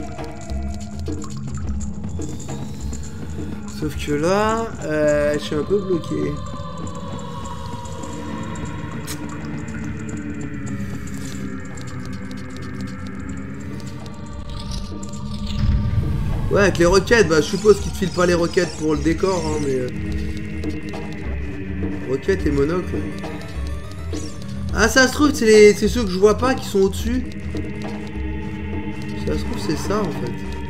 Sauf que là, euh, je suis un peu bloqué. Ouais, avec les roquettes, bah je suppose qu'ils te filent pas les roquettes pour le décor, hein, mais... Euh... Roquettes et monocle. Ah, ça se trouve, c'est ceux que je vois pas qui sont au-dessus. Ça se trouve, c'est ça, en fait.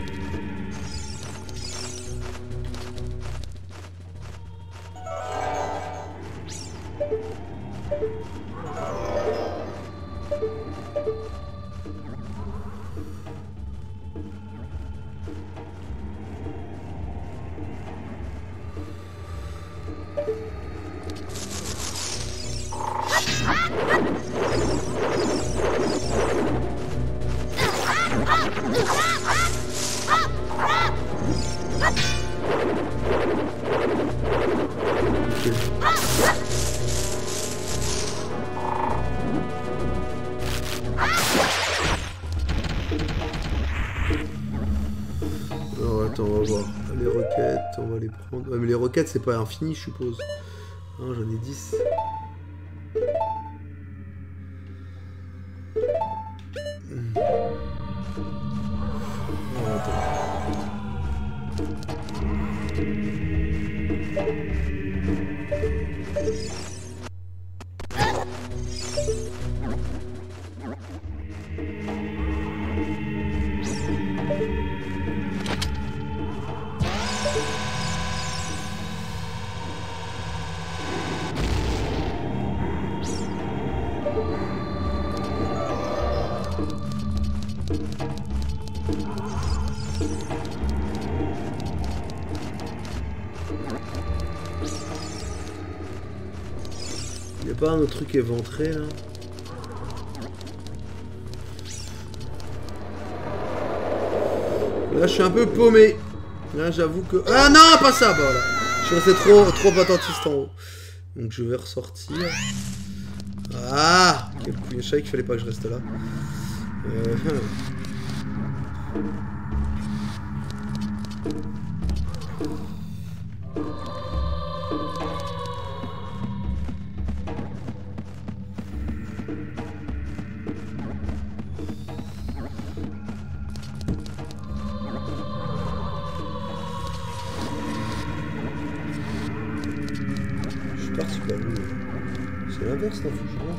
Alors attends, on va voir. Les roquettes, on va les prendre. Ouais, mais les roquettes, c'est pas infini, je suppose. Non, j'en ai dix. Hmm. Oh, attends. Y'a pas un autre truc éventré là? Là, je suis un peu paumé. Là, j'avoue que... Ah non, pas ça, bah voilà. Je suis resté trop, trop attentiste en haut. Donc, je vais ressortir. Ah, quel couille. Je savais qu'il fallait pas que je reste là. Euh... C'est l'inverse, là, faut que je vois.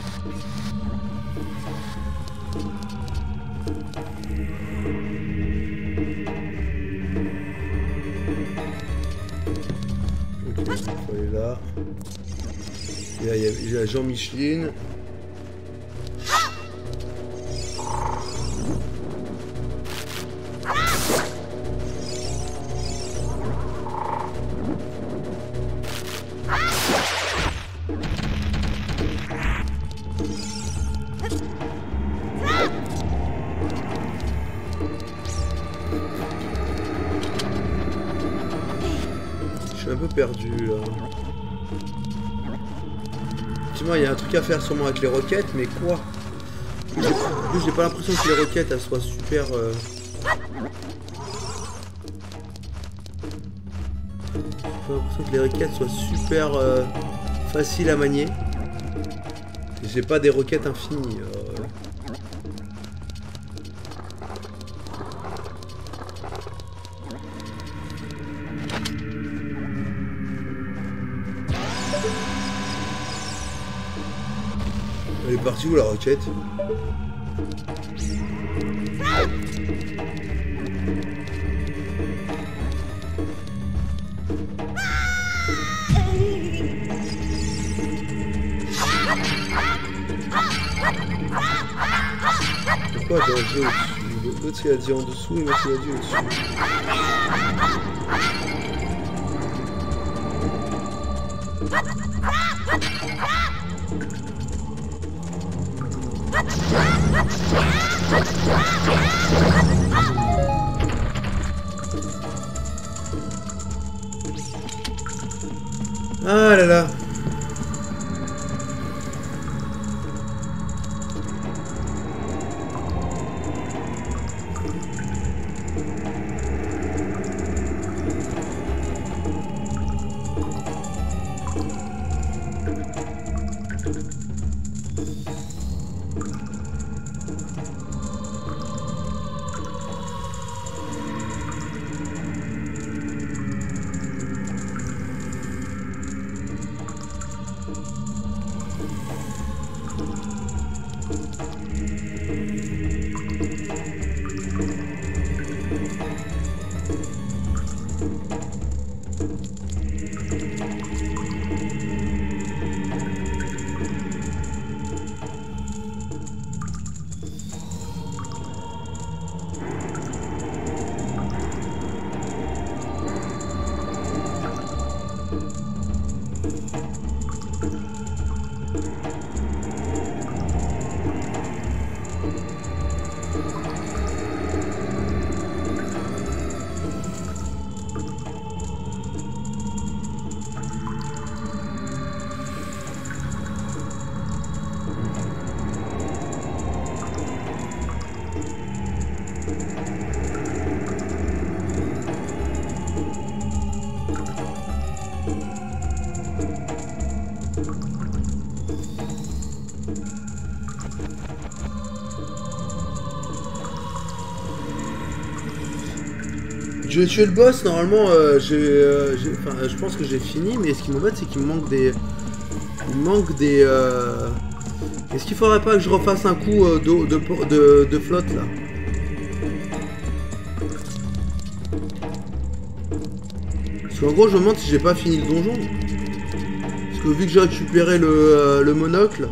Ok, il faut aller là. Et là, il y a Jean-Micheline. Perdu là. Effectivement, il y a un truc à faire sûrement avec les roquettes, mais quoi? En plus, j'ai pas l'impression que les roquettes elles soient super. Euh... J'ai pas l'impression que les roquettes soient super euh, faciles à manier. J'ai pas des roquettes infinies. Euh... Elle est partie où la roquette? Pourquoi danger au-dessus? L'autre il a dit en dessous et l'autre il a dit au-dessus. Ah là là. Je vais tuer le boss, normalement, euh, j'ai, euh, enfin, je pense que j'ai fini, mais ce qui m'embête, c'est qu'il me manque des... Il me manque des... Euh... Est-ce qu'il faudrait pas que je refasse un coup euh, de, de, de, de flotte, là? Parce qu'en gros, je me demande si j'ai pas fini le donjon. Parce que vu que j'ai récupéré le, euh, le monocle...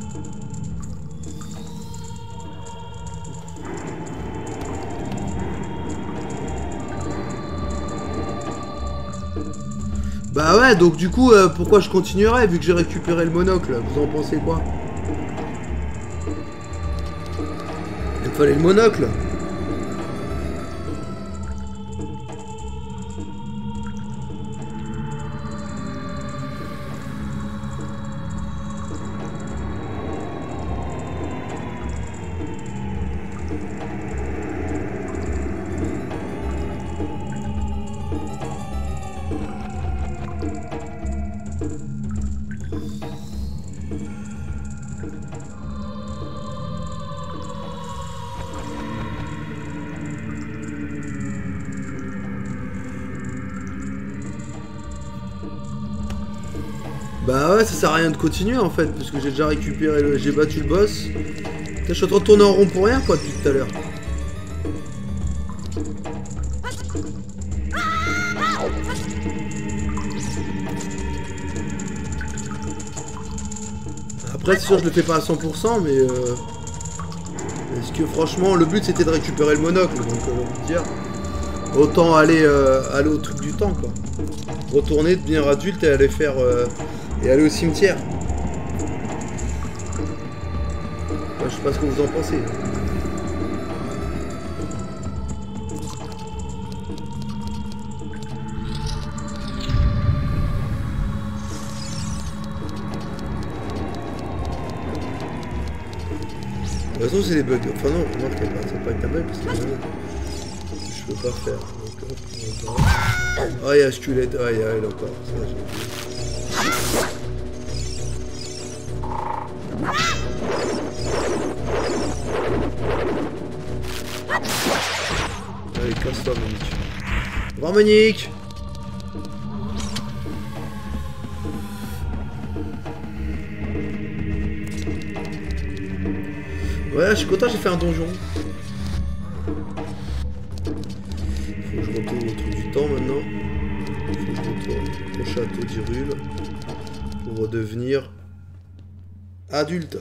Bah ouais, donc du coup, euh, pourquoi je continuerais vu que j'ai récupéré le monocle? Vous en pensez quoi? Il me fallait le monocle. Bah ouais, ça sert à rien de continuer en fait, parce que j'ai déjà récupéré le... J'ai battu le boss. Putain, je suis en train de tourner en rond pour rien quoi depuis tout à l'heure. Après c'est sûr je le fais pas à cent pour cent mais euh... Est-ce que franchement le but c'était de récupérer le monocle, donc euh, on va dire autant aller, euh, aller au truc du temps quoi. Retourner, devenir adulte et aller faire euh, et aller au cimetière. Moi, je sais pas ce que vous en pensez. De toute façon c'est des bugs. Enfin non, remarque, ça peut pas être un bug parce que je peux pas faire. Donc, hop, on va... Ah, il y a un squelette. Ah, il y a elle encore. Ça, allez, casse-toi, Monique. Au revoir, Monique. Ouais, je suis content, j'ai fait un donjon. Faut que je retourne au truc du temps maintenant. Faut que je retourne au château d'Hyrule pour redevenir adulte.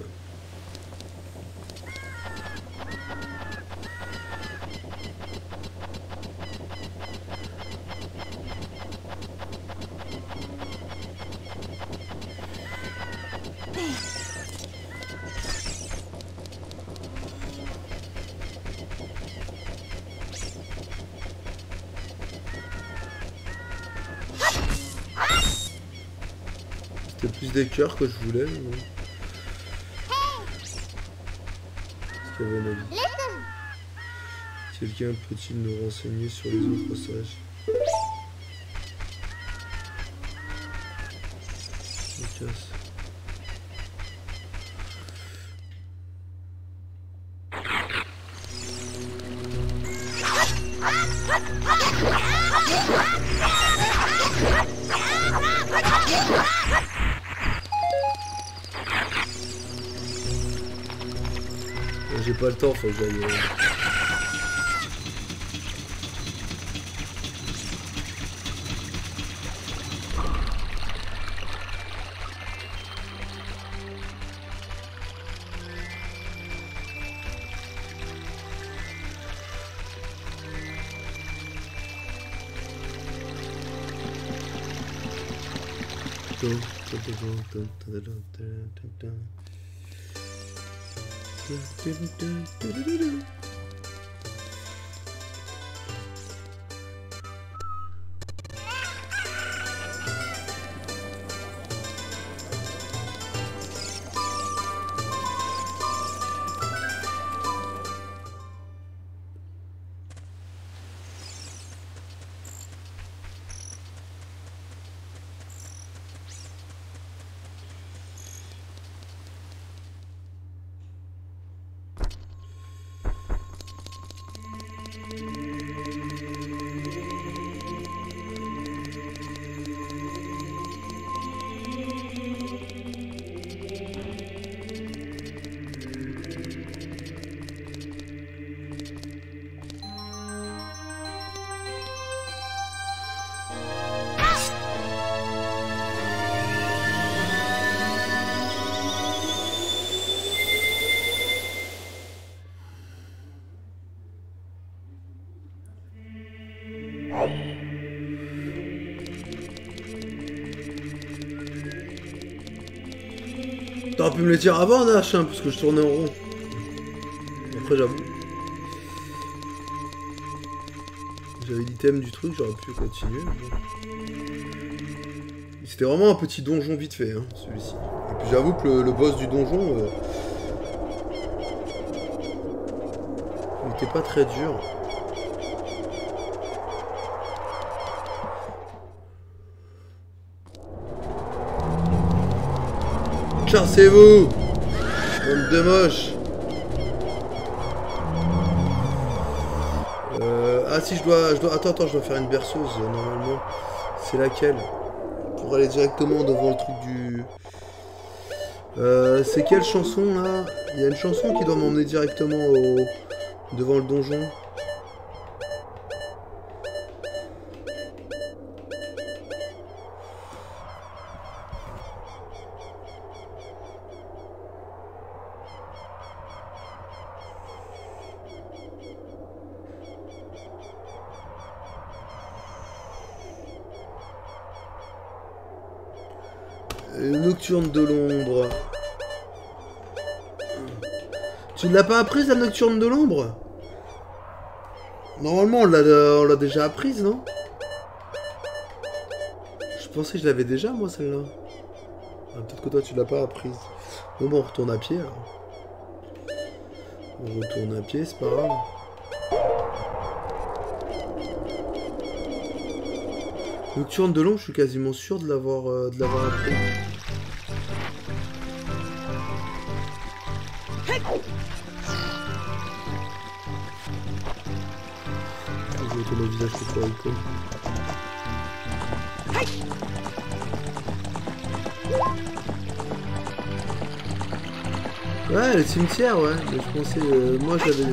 C'était plus des cœurs que je voulais. Mais... Qu'est-ce qu'il y avait un avis? Quelqu'un peut-il nous renseigner sur les autres sages? Je me casse. J'ai pas le temps, faut que j'aille... Euh... T'aurais pu me le dire avant, Nash, hein, parce que je tournais en rond. Après, j'avoue. J'avais l'item du truc, j'aurais pu continuer. C'était vraiment un petit donjon vite fait, hein, celui-ci. Et puis j'avoue que le, le boss du donjon... Euh, il était pas très dur. Chassez-vous, bande de moches. Euh, ah si je dois, je dois... Attends, attends, je dois faire une berceuse, euh, normalement. C'est laquelle? Pour aller directement devant le truc du... Euh, c'est quelle chanson là? Il y a une chanson qui doit m'emmener directement au... devant le donjon. Nocturne de l'ombre. Tu ne l'as pas apprise la nocturne de l'ombre? Normalement on l'a déjà apprise, non? Je pensais que je l'avais déjà moi celle-là. Ah, peut-être que toi tu l'as pas apprise. Bon bon on retourne à pied alors. On retourne à pied, c'est pas grave. Nocturne de l'ombre, je suis quasiment sûr de l'avoir euh, de l'avoir appris. Je vais tourner le visage pour toi, Rico. Ouais, le cimetière, ouais. Mais je pensais, euh, moi j'avais...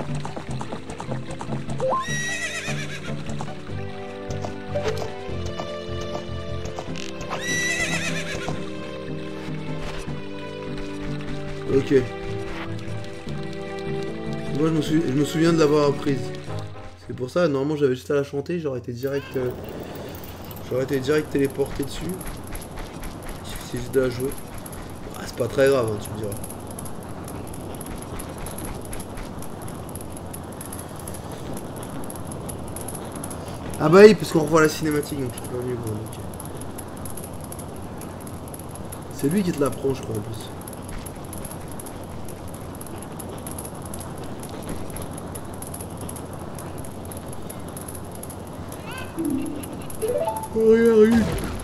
Ok. Moi je me, sou... je me souviens de l'avoir apprise. C'est pour ça, normalement j'avais juste à la chanter, j'aurais été direct... Euh... J'aurais été direct téléporté dessus. Il suffisait juste de la jouer. Ah, c'est pas très grave, hein, tu me diras. Ah bah oui, parce qu'on revoit la cinématique, donc c'est pas mieux. Bon, okay. C'est lui qui te l'apprend, je crois, en plus. Oh, regarde.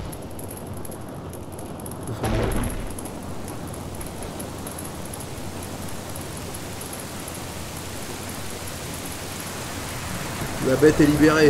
La bête est libérée.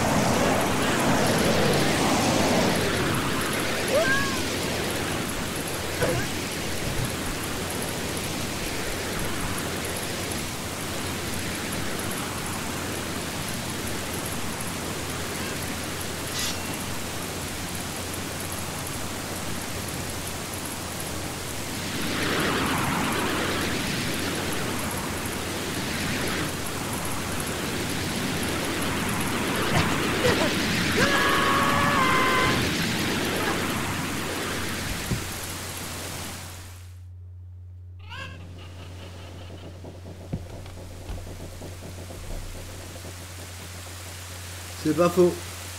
C'est pas faux.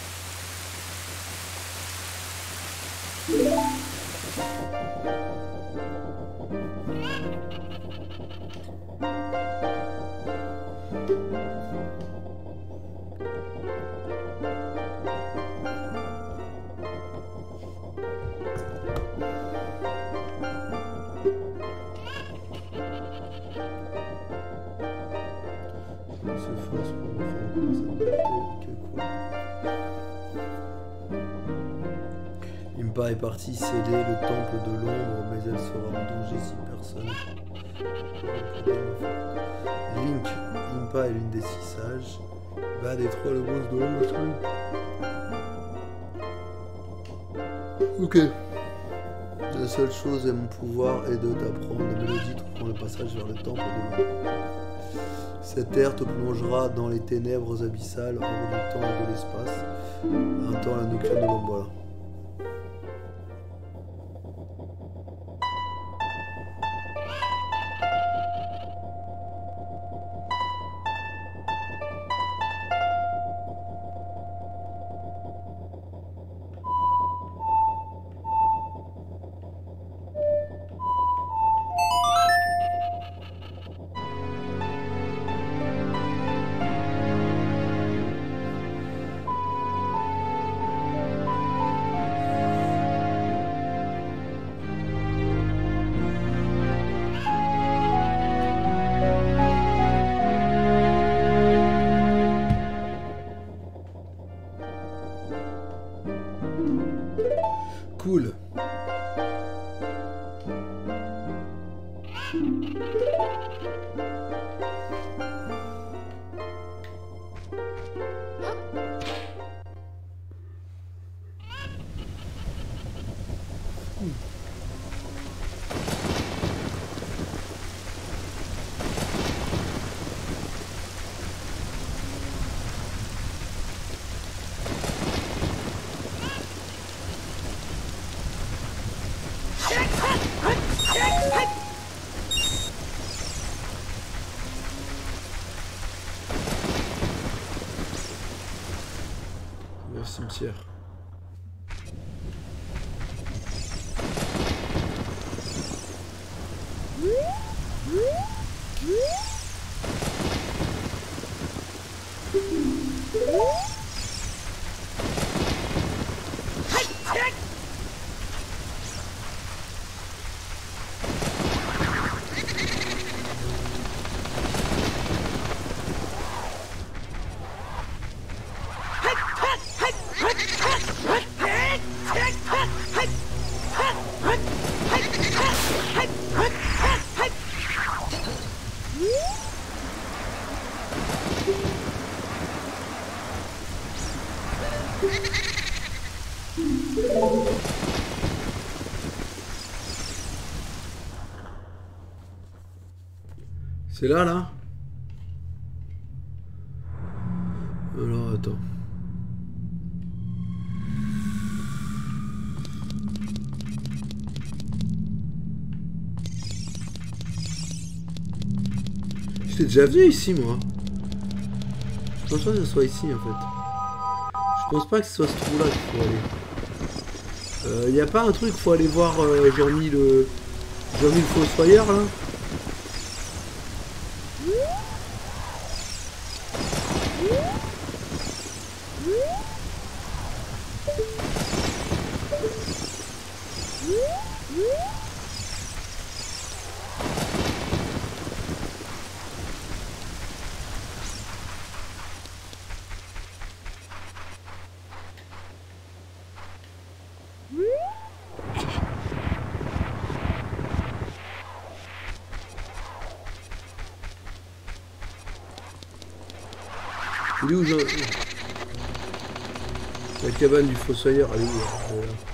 Impa est partie sceller le temple de l'ombre, mais elle sera en danger si personne. Link, Impa est l'une des six sages. Va détruire le boss de l'ombre. Ok. La seule chose est mon pouvoir est de t'apprendre des mélodies trouvant le passage vers le temple de l'ombre. Cette ère te plongera dans les ténèbres abyssales, hors du temps et de l'espace. Un temps la nocturne de l'ombre, voilà. Le cimetière. C'est là, là? Alors, attends. J'étais déjà venu ici, moi. Je pense pas que ce soit ici, en fait. Je pense pas que ce soit ce trou-là qu'il faut aller. Il euh, n'y a pas un truc qu'il faut aller voir, euh, genre mis le... Genre mis le fossoyeur, là? Il est où, Jean? La cabane du fossoyeur, elle est où? Elle est là.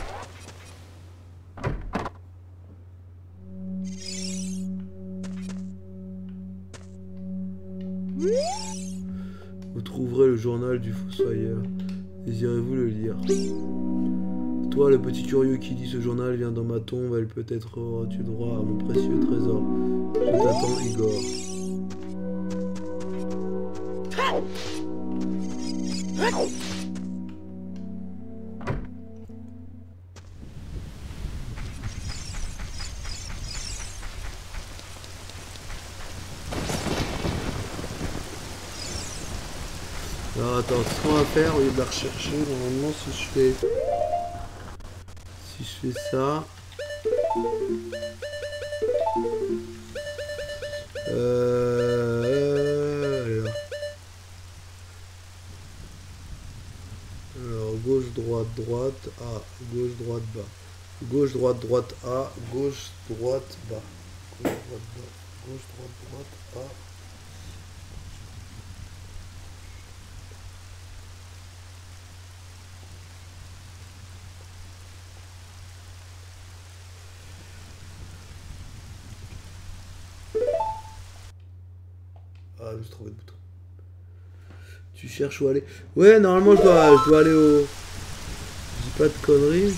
Vous trouverez le journal du fossoyeur. Désirez-vous le lire? Toi, le petit curieux qui lit ce journal, vient dans ma tombe. Elle peut-être auras-tu droit à mon précieux trésor. Je t'attends, Igor. Alors attends, ce qu'on va faire, au lieu de la rechercher, normalement si je fais... Si je fais ça... Euh... Alors, alors gauche, droite, droite, A, gauche, droite, bas. Gauche, droite, droite, A, gauche, droite, bas. Gauche, droite, bas. Gauche, droite, droite, A. Ah, j'ai trouvé le bouton. Tu cherches où aller? Ouais, normalement je dois, je dois aller au... Je dis pas de conneries.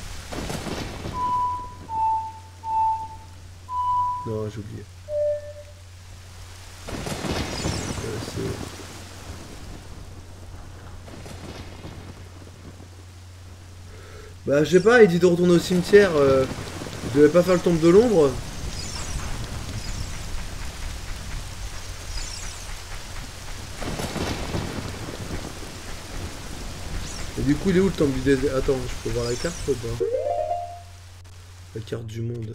Non, j'ai oublié. Euh, bah, je sais pas, il dit de retourner au cimetière. Euh, je devais pas faire le temple de l'ombre. Du coup, il est où le temple du désert? Attends, je peux voir la carte ou pas? La carte du monde.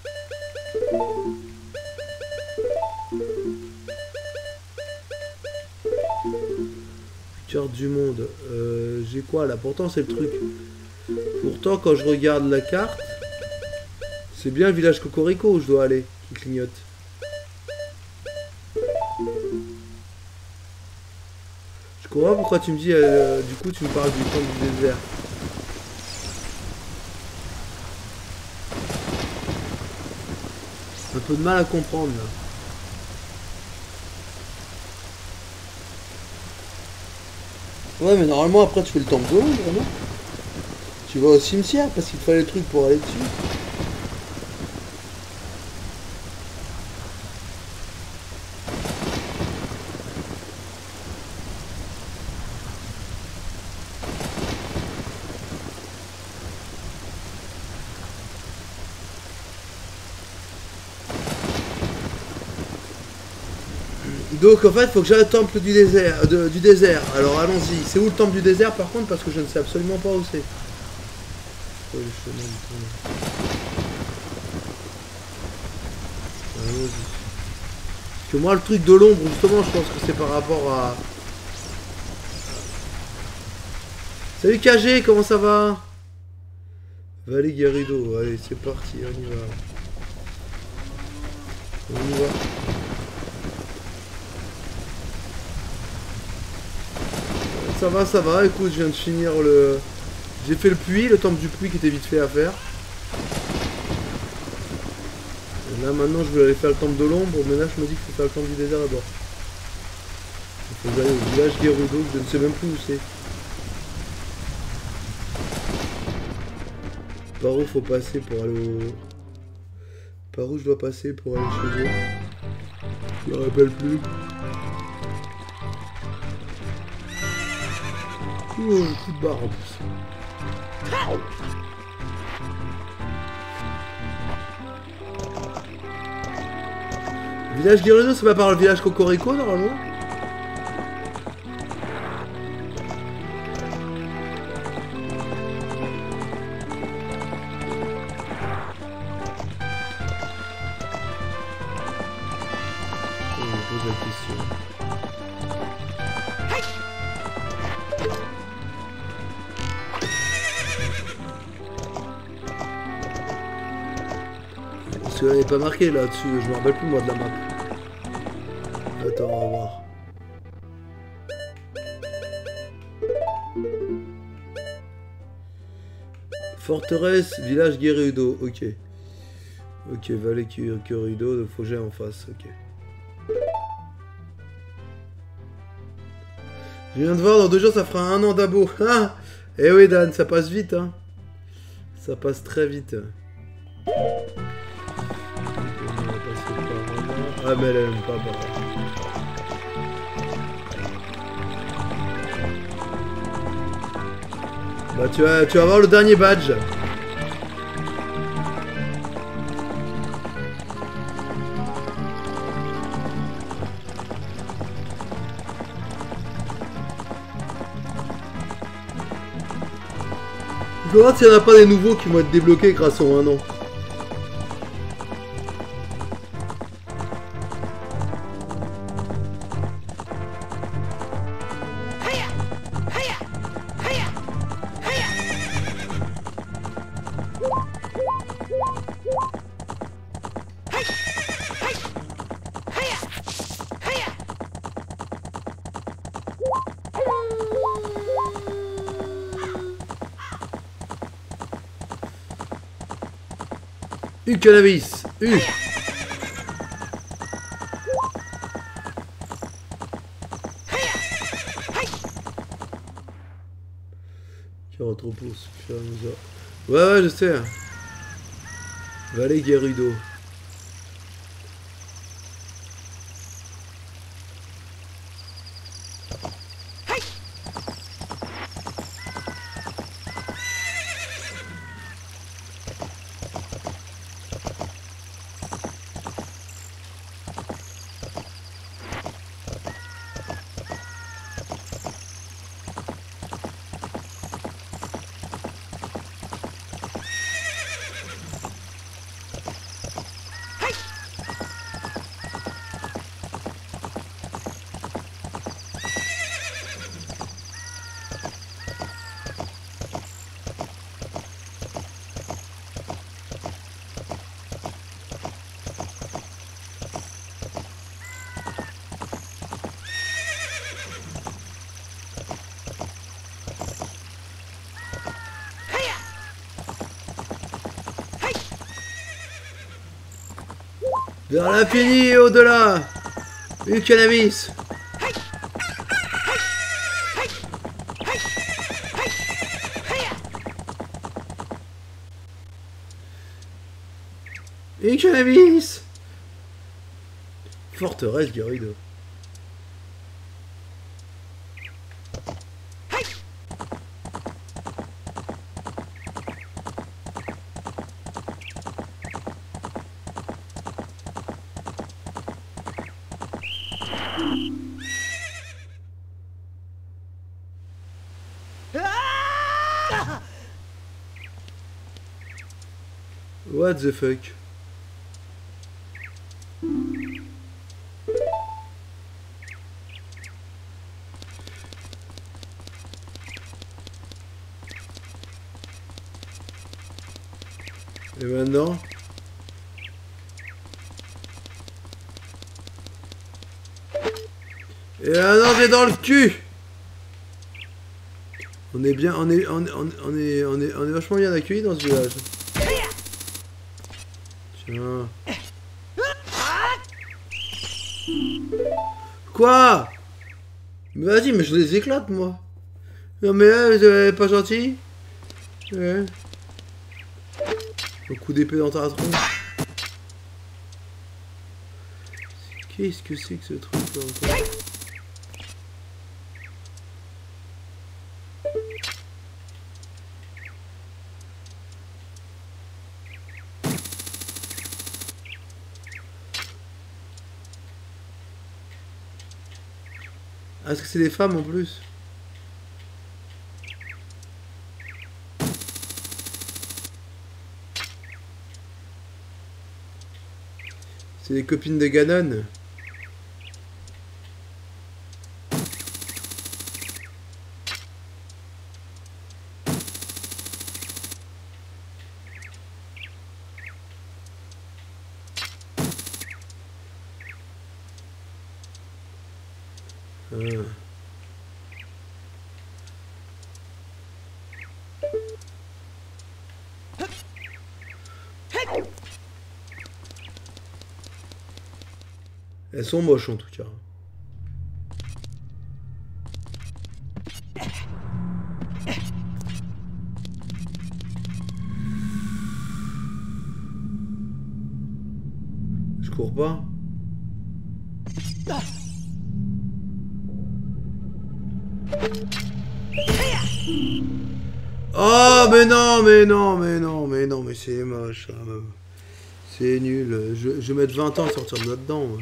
Carte du monde. Euh, J'ai quoi là? Pourtant, c'est le truc. Pourtant, quand je regarde la carte, c'est bien le village Cocorico où je dois aller. qui clignote. Je comprends pourquoi tu me dis, euh, du coup tu me parles du temple du désert. Un peu de mal à comprendre là. Ouais, mais normalement après tu fais le temple de l'ombre, non? Tu vas au cimetière parce qu'il te fallait le truc pour aller dessus. Donc en fait, il faut que j'aille au temple du désert, de, du désert. Alors allons-y. C'est où le temple du désert par contre? Parce que je ne sais absolument pas où c'est. Oh, le chemin du temps. Allons-y. Parce que moi, le truc de l'ombre, justement, je pense que c'est par rapport à... Salut K G, comment ça va? Vallée Garrido, allez, c'est parti, on y va. On y va. Ça va, ça va, écoute, je viens de finir le... J'ai fait le puits, le temple du puits qui était vite fait à faire. Et là maintenant je vais aller faire le temple de l'ombre, mais là je me dis qu'il faut faire le temple du désert d'abord. Il faut aller au village Gerudo, je ne sais même plus où c'est. Par où faut passer pour aller au... Par où je dois passer pour aller chez eux? Je me rappelle plus. Oh, un coup de barre en plus. Village Gerudo, c'est pas par le village Cocorico normalement? On me pose la question. Parce qu'elle n'est pas marquée là-dessus, je me rappelle plus moi de la map. Attends, on va voir. Forteresse, village Gerudo, ok. Ok, vallée Gerudo, de Fogé en face, ok. Je viens de voir, dans deux jours ça fera un an d'abo. Ah, eh oui Dan, ça passe vite hein. Ça passe très vite. Ah mais elle aime pas par là. Bah tu vas, tu vas avoir le dernier badge. Je vais voir s'il n'y en a pas des nouveaux qui vont être débloqués grâce au un an. U cannabis, U. Qui retrouve au fur et à mesure. Ouais, ouais, je sais. Vallée Gerudo. Vers l'infini et au-delà. Du cannabis. Du cannabis. Forteresse Gerudo. What the fuck? Et maintenant? Et maintenant j'ai dans le cul! On est bien, on est, on, on, on est, on est, on est vachement bien accueillis dans ce village. Tiens. Quoi? Mais vas-y, mais je les éclate moi. Non mais là, vous êtes pas gentil? Ouais. Un coup d'épée dans ta tronche. Qu'est-ce que c'est que ce truc là encore? Ah, est-ce que c'est des femmes en plus? C'est les copines de Ganon. Ah. Elles sont moches en tout cas. Je cours pas. Oh mais non, mais non, mais non, mais non, mais c'est moche. Hein. C'est nul. Je, je vais mettre vingt ans à sortir de là-dedans. Ouais.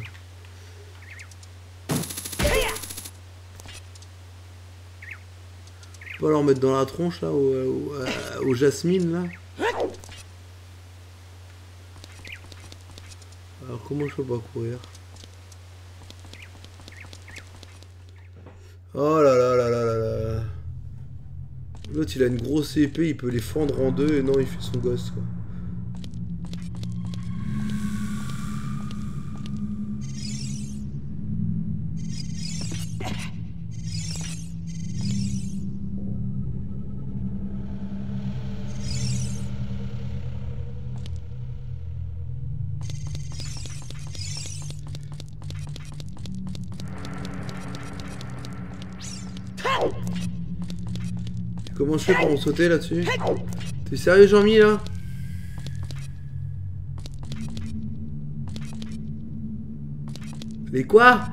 Pas leur mettre dans la tronche là, au, au, au jasmine là. Alors comment je peux pas courir? Oh là là là là là là. L'autre il a une grosse épée, il peut les fendre en deux et non il fait son gosse quoi. Comment je fais pour en sauter là-dessus? T'es sérieux Jean-Mi là? Mais quoi?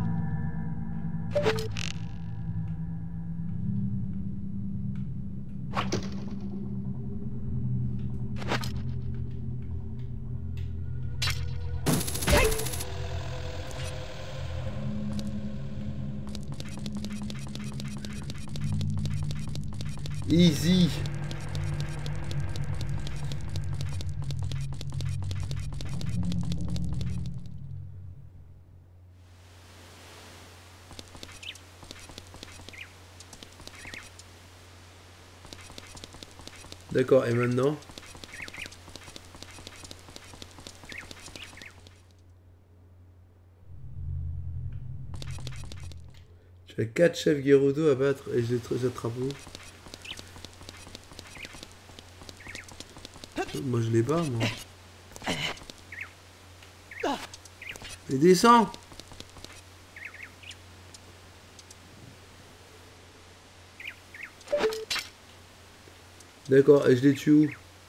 Easy. D'accord, et maintenant? J'ai quatre chefs Gerudo à battre et je les attrape où? Moi je les bats moi. Et descends. D'accord, et je les tue où?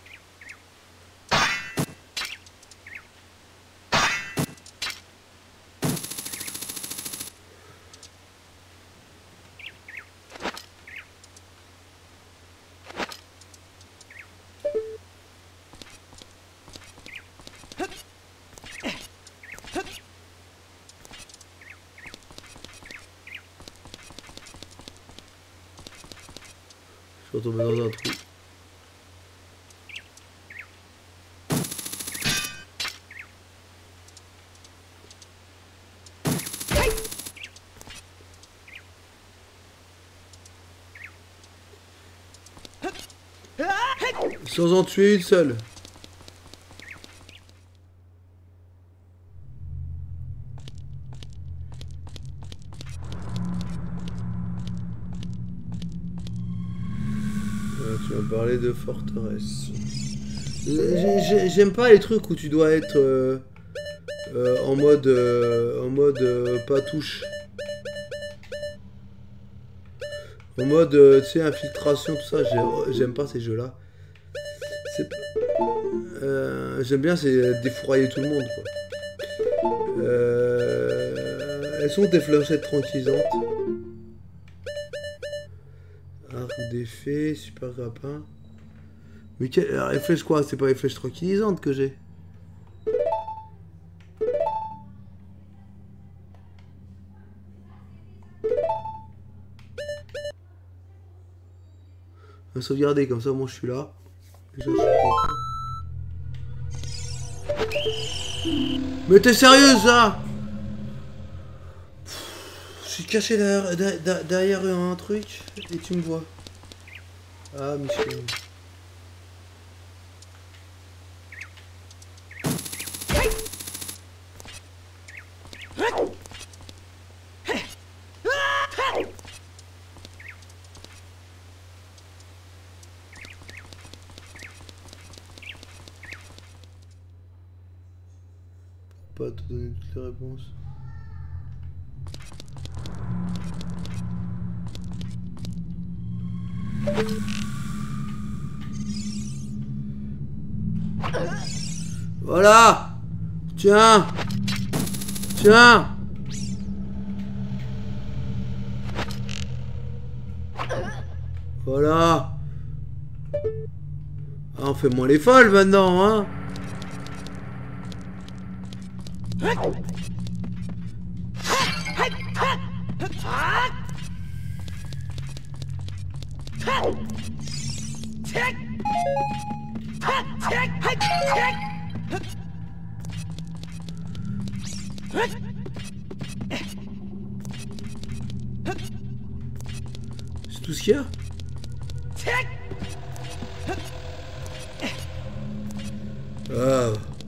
Je suis retombé dans un trou. Sans en tuer une seule. Euh, tu vas parler de forteresse. J'aime pas les trucs où tu dois être euh, euh, en mode euh, en mode euh, pas touche. En mode euh, tu sais, infiltration, tout ça. J'aime pas ces jeux là. Euh, J'aime bien, c'est défourailler tout le monde, quoi. Euh, elles sont tes fléchettes tranquillisantes. Arc d'effet, super grappin. Mais quelle les flèches quoi? C'est pas les flèches tranquillisantes que j'ai. On va sauvegarder, comme ça moi je suis là. Déjà, je suis... Mais t'es sérieuse là? Je suis caché derrière, derrière, derrière un truc et tu me vois. Ah Michel. Pas te donner toutes les réponses. Voilà. Tiens. Tiens. Voilà. Ah, on fait moins les folles maintenant, hein. C'est tout ce qu'il y a. Ah.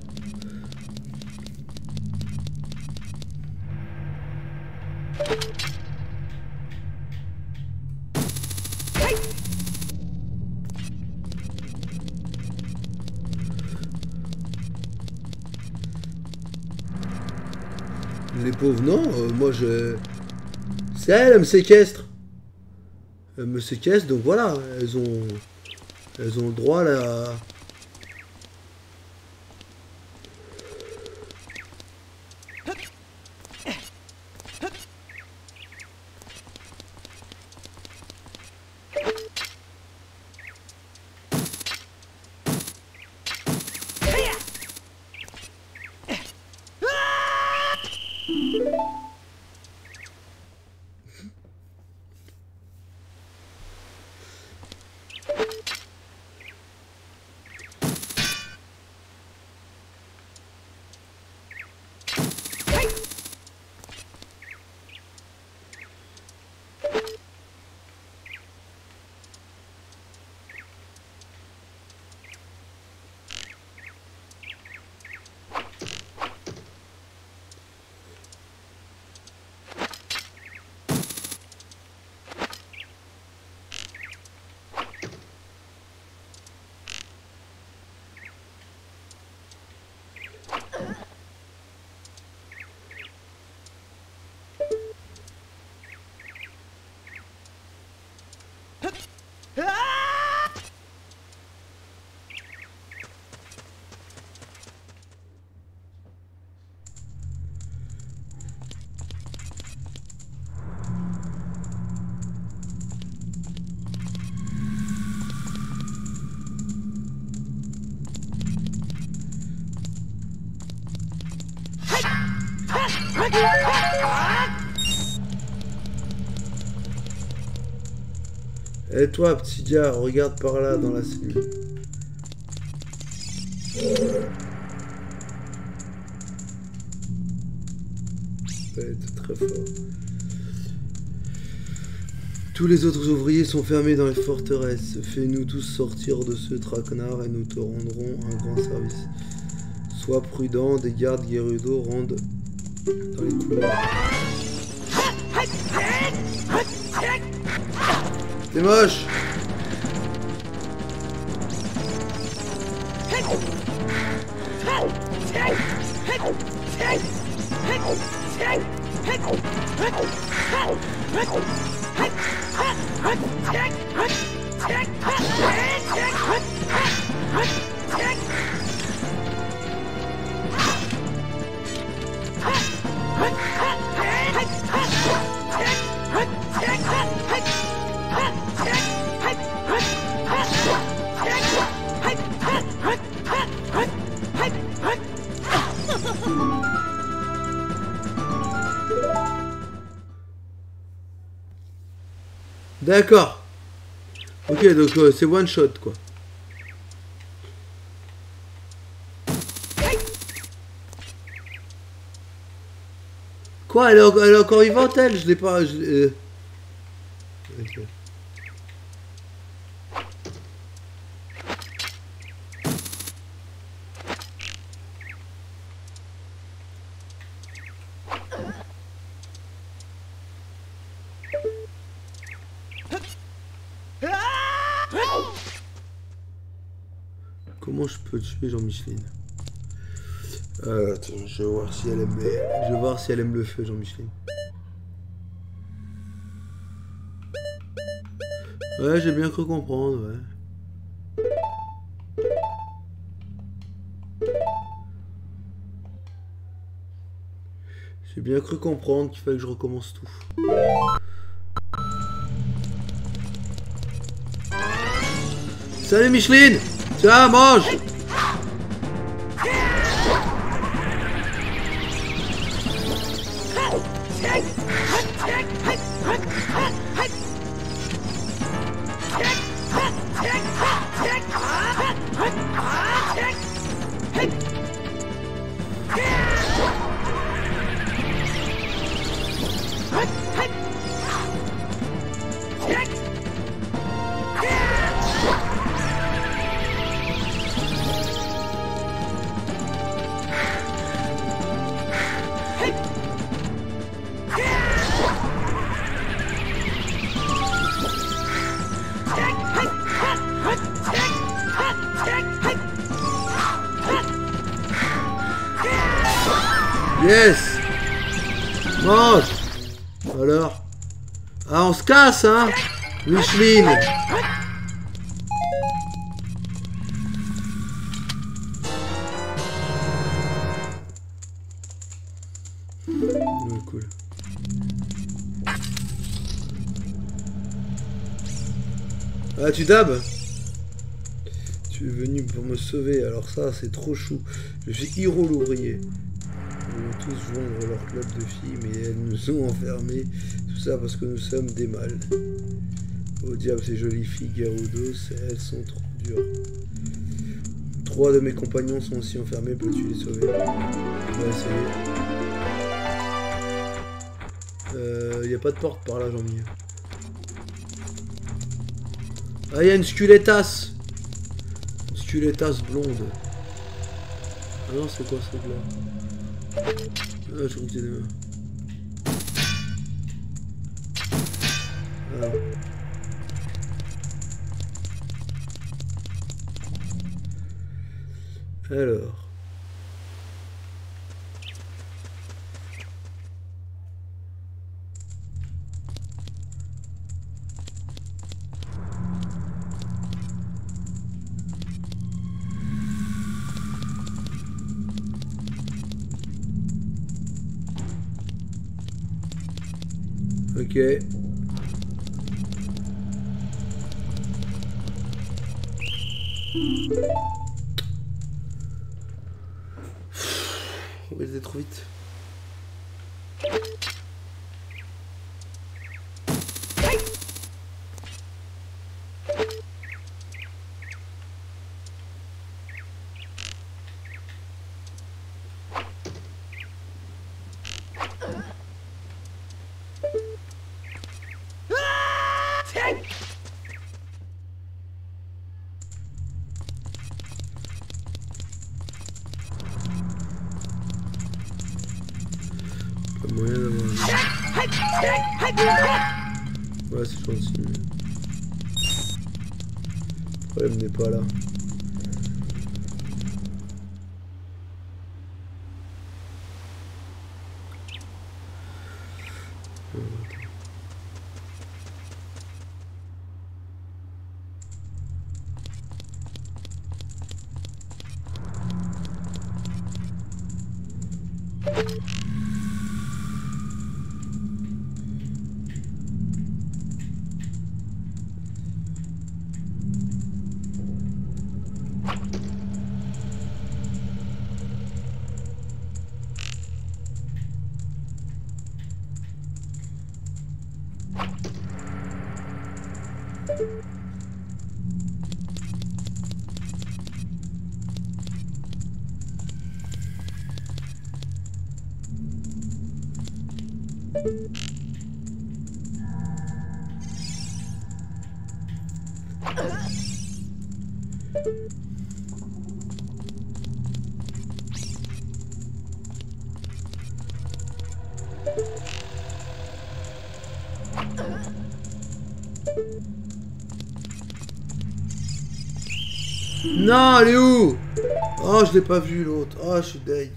Les pauvres, non, euh, moi je... C'est elle, elle me séquestre. Elle me séquestre, donc voilà, elles ont... Elles ont le droit là... Et toi, petit gars, regarde par là dans la cellule. Ouais, t'es très fort. Tous les autres ouvriers sont fermés dans les forteresses. Fais-nous tous sortir de ce traquenard et nous te rendrons un grand service. Sois prudent, des gardes Gerudo rendent dans les couloirs. C'est moche. D'accord. Ok, donc euh, c'est one shot quoi. Quoi, elle est, elle est encore vivante elle? Je l'ai pas... Je euh... okay. Comment je peux tuer Jean-Micheline? euh, Attends, je vais voir si elle aime, je vais voir si elle aime le feu, Jean-Micheline. Ouais, j'ai bien cru comprendre, ouais. J'ai bien cru comprendre qu'il fallait que je recommence tout. Salut Micheline! Tiens, mange! Yes! Mange! Alors? Ah, on se casse, hein? Micheline! Ouais, cool. Ah, tu dabs? Tu es venu pour me sauver, alors ça, c'est trop chou. Je suis Hiro l'ouvrier. Ils vont tous joindre leur club de filles, mais elles nous ont enfermés. Tout ça parce que nous sommes des mâles. Oh diable, ces jolies filles Gerudo, elles sont trop dures. Trois de mes compagnons sont aussi enfermés, peux-tu les sauver? On va essayer. Euh, y a pas de porte par là, Jean-Mi. Ah, y a une sculettasse. Une sculettasse blonde. Ah non, c'est quoi ce truc-là? Ah, je crois que c'est des mains. Ah. Alors. Ok. On va aller trop vite. Pas moyen d'avoir... Ouais, c'est gentil. Le problème n'est pas là. Non, elle est où? Oh, je l'ai pas vu l'autre. Oh, je suis deg.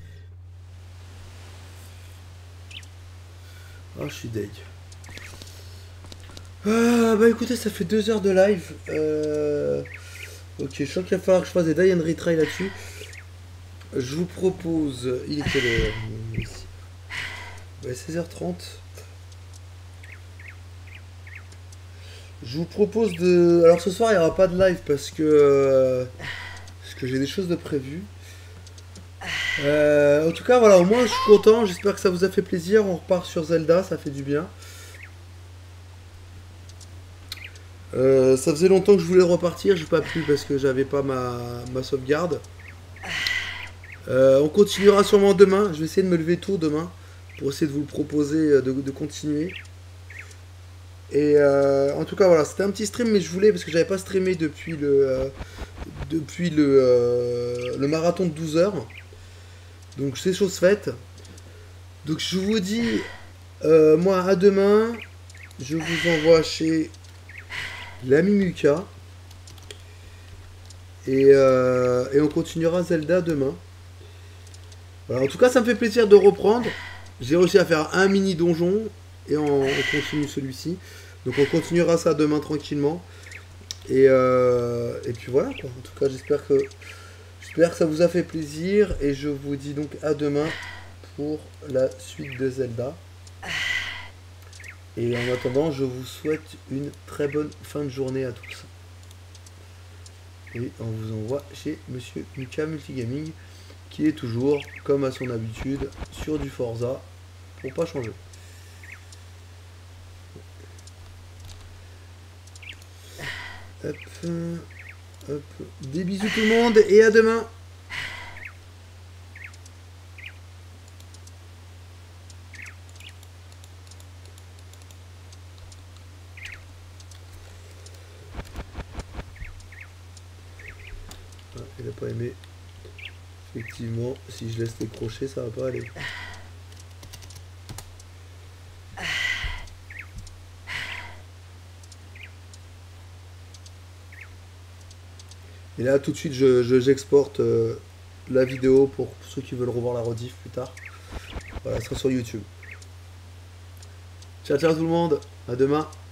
Oh, je suis deg. Ah, bah écoutez, ça fait deux heures de live. Euh... Ok, je sens qu'il va falloir que je fasse des die and retry là-dessus. Je vous propose... Il est quelle heure? Ouais, seize heures trente. Je vous propose de... Alors ce soir il n'y aura pas de live parce que... Euh... Parce que j'ai des choses de prévues. Euh... En tout cas voilà, au moins je suis content. J'espère que ça vous a fait plaisir. On repart sur Zelda, ça fait du bien. Euh, ça faisait longtemps que je voulais repartir. J'ai pas pu parce que j'avais pas ma, ma sauvegarde. Euh, on continuera sûrement demain. Je vais essayer de me lever tôt demain pour essayer de vous le proposer de, de continuer. Et euh, en tout cas voilà, c'était un petit stream, mais je voulais parce que j'avais pas streamé depuis le euh, depuis le, euh, le marathon de douze heures. Donc c'est chose faite. Donc je vous dis euh, moi à demain. Je vous envoie chez l'ami Muka. Et, euh, et on continuera Zelda demain. Voilà, en tout cas ça me fait plaisir de reprendre. J'ai réussi à faire un mini donjon. Et on, on continue celui-ci. Donc on continuera ça demain tranquillement. Et, euh, et puis voilà quoi. En tout cas j'espère que j'espère que ça vous a fait plaisir. Et je vous dis donc à demain pour la suite de Zelda. Et en attendant je vous souhaite une très bonne fin de journée à tous. Et on vous envoie chez Monsieur Muka Multigaming, qui est toujours, comme à son habitude, sur du Forza pour pas changer. Hop, hop. Des bisous tout le monde et à demain. Ah, il a pas aimé. Effectivement, si je laisse les crochets, ça va pas aller. Et là, tout de suite, je, je, j'exporte euh, la vidéo pour ceux qui veulent revoir la rediff plus tard. Voilà, ça sera sur YouTube. Ciao, ciao tout le monde. À demain.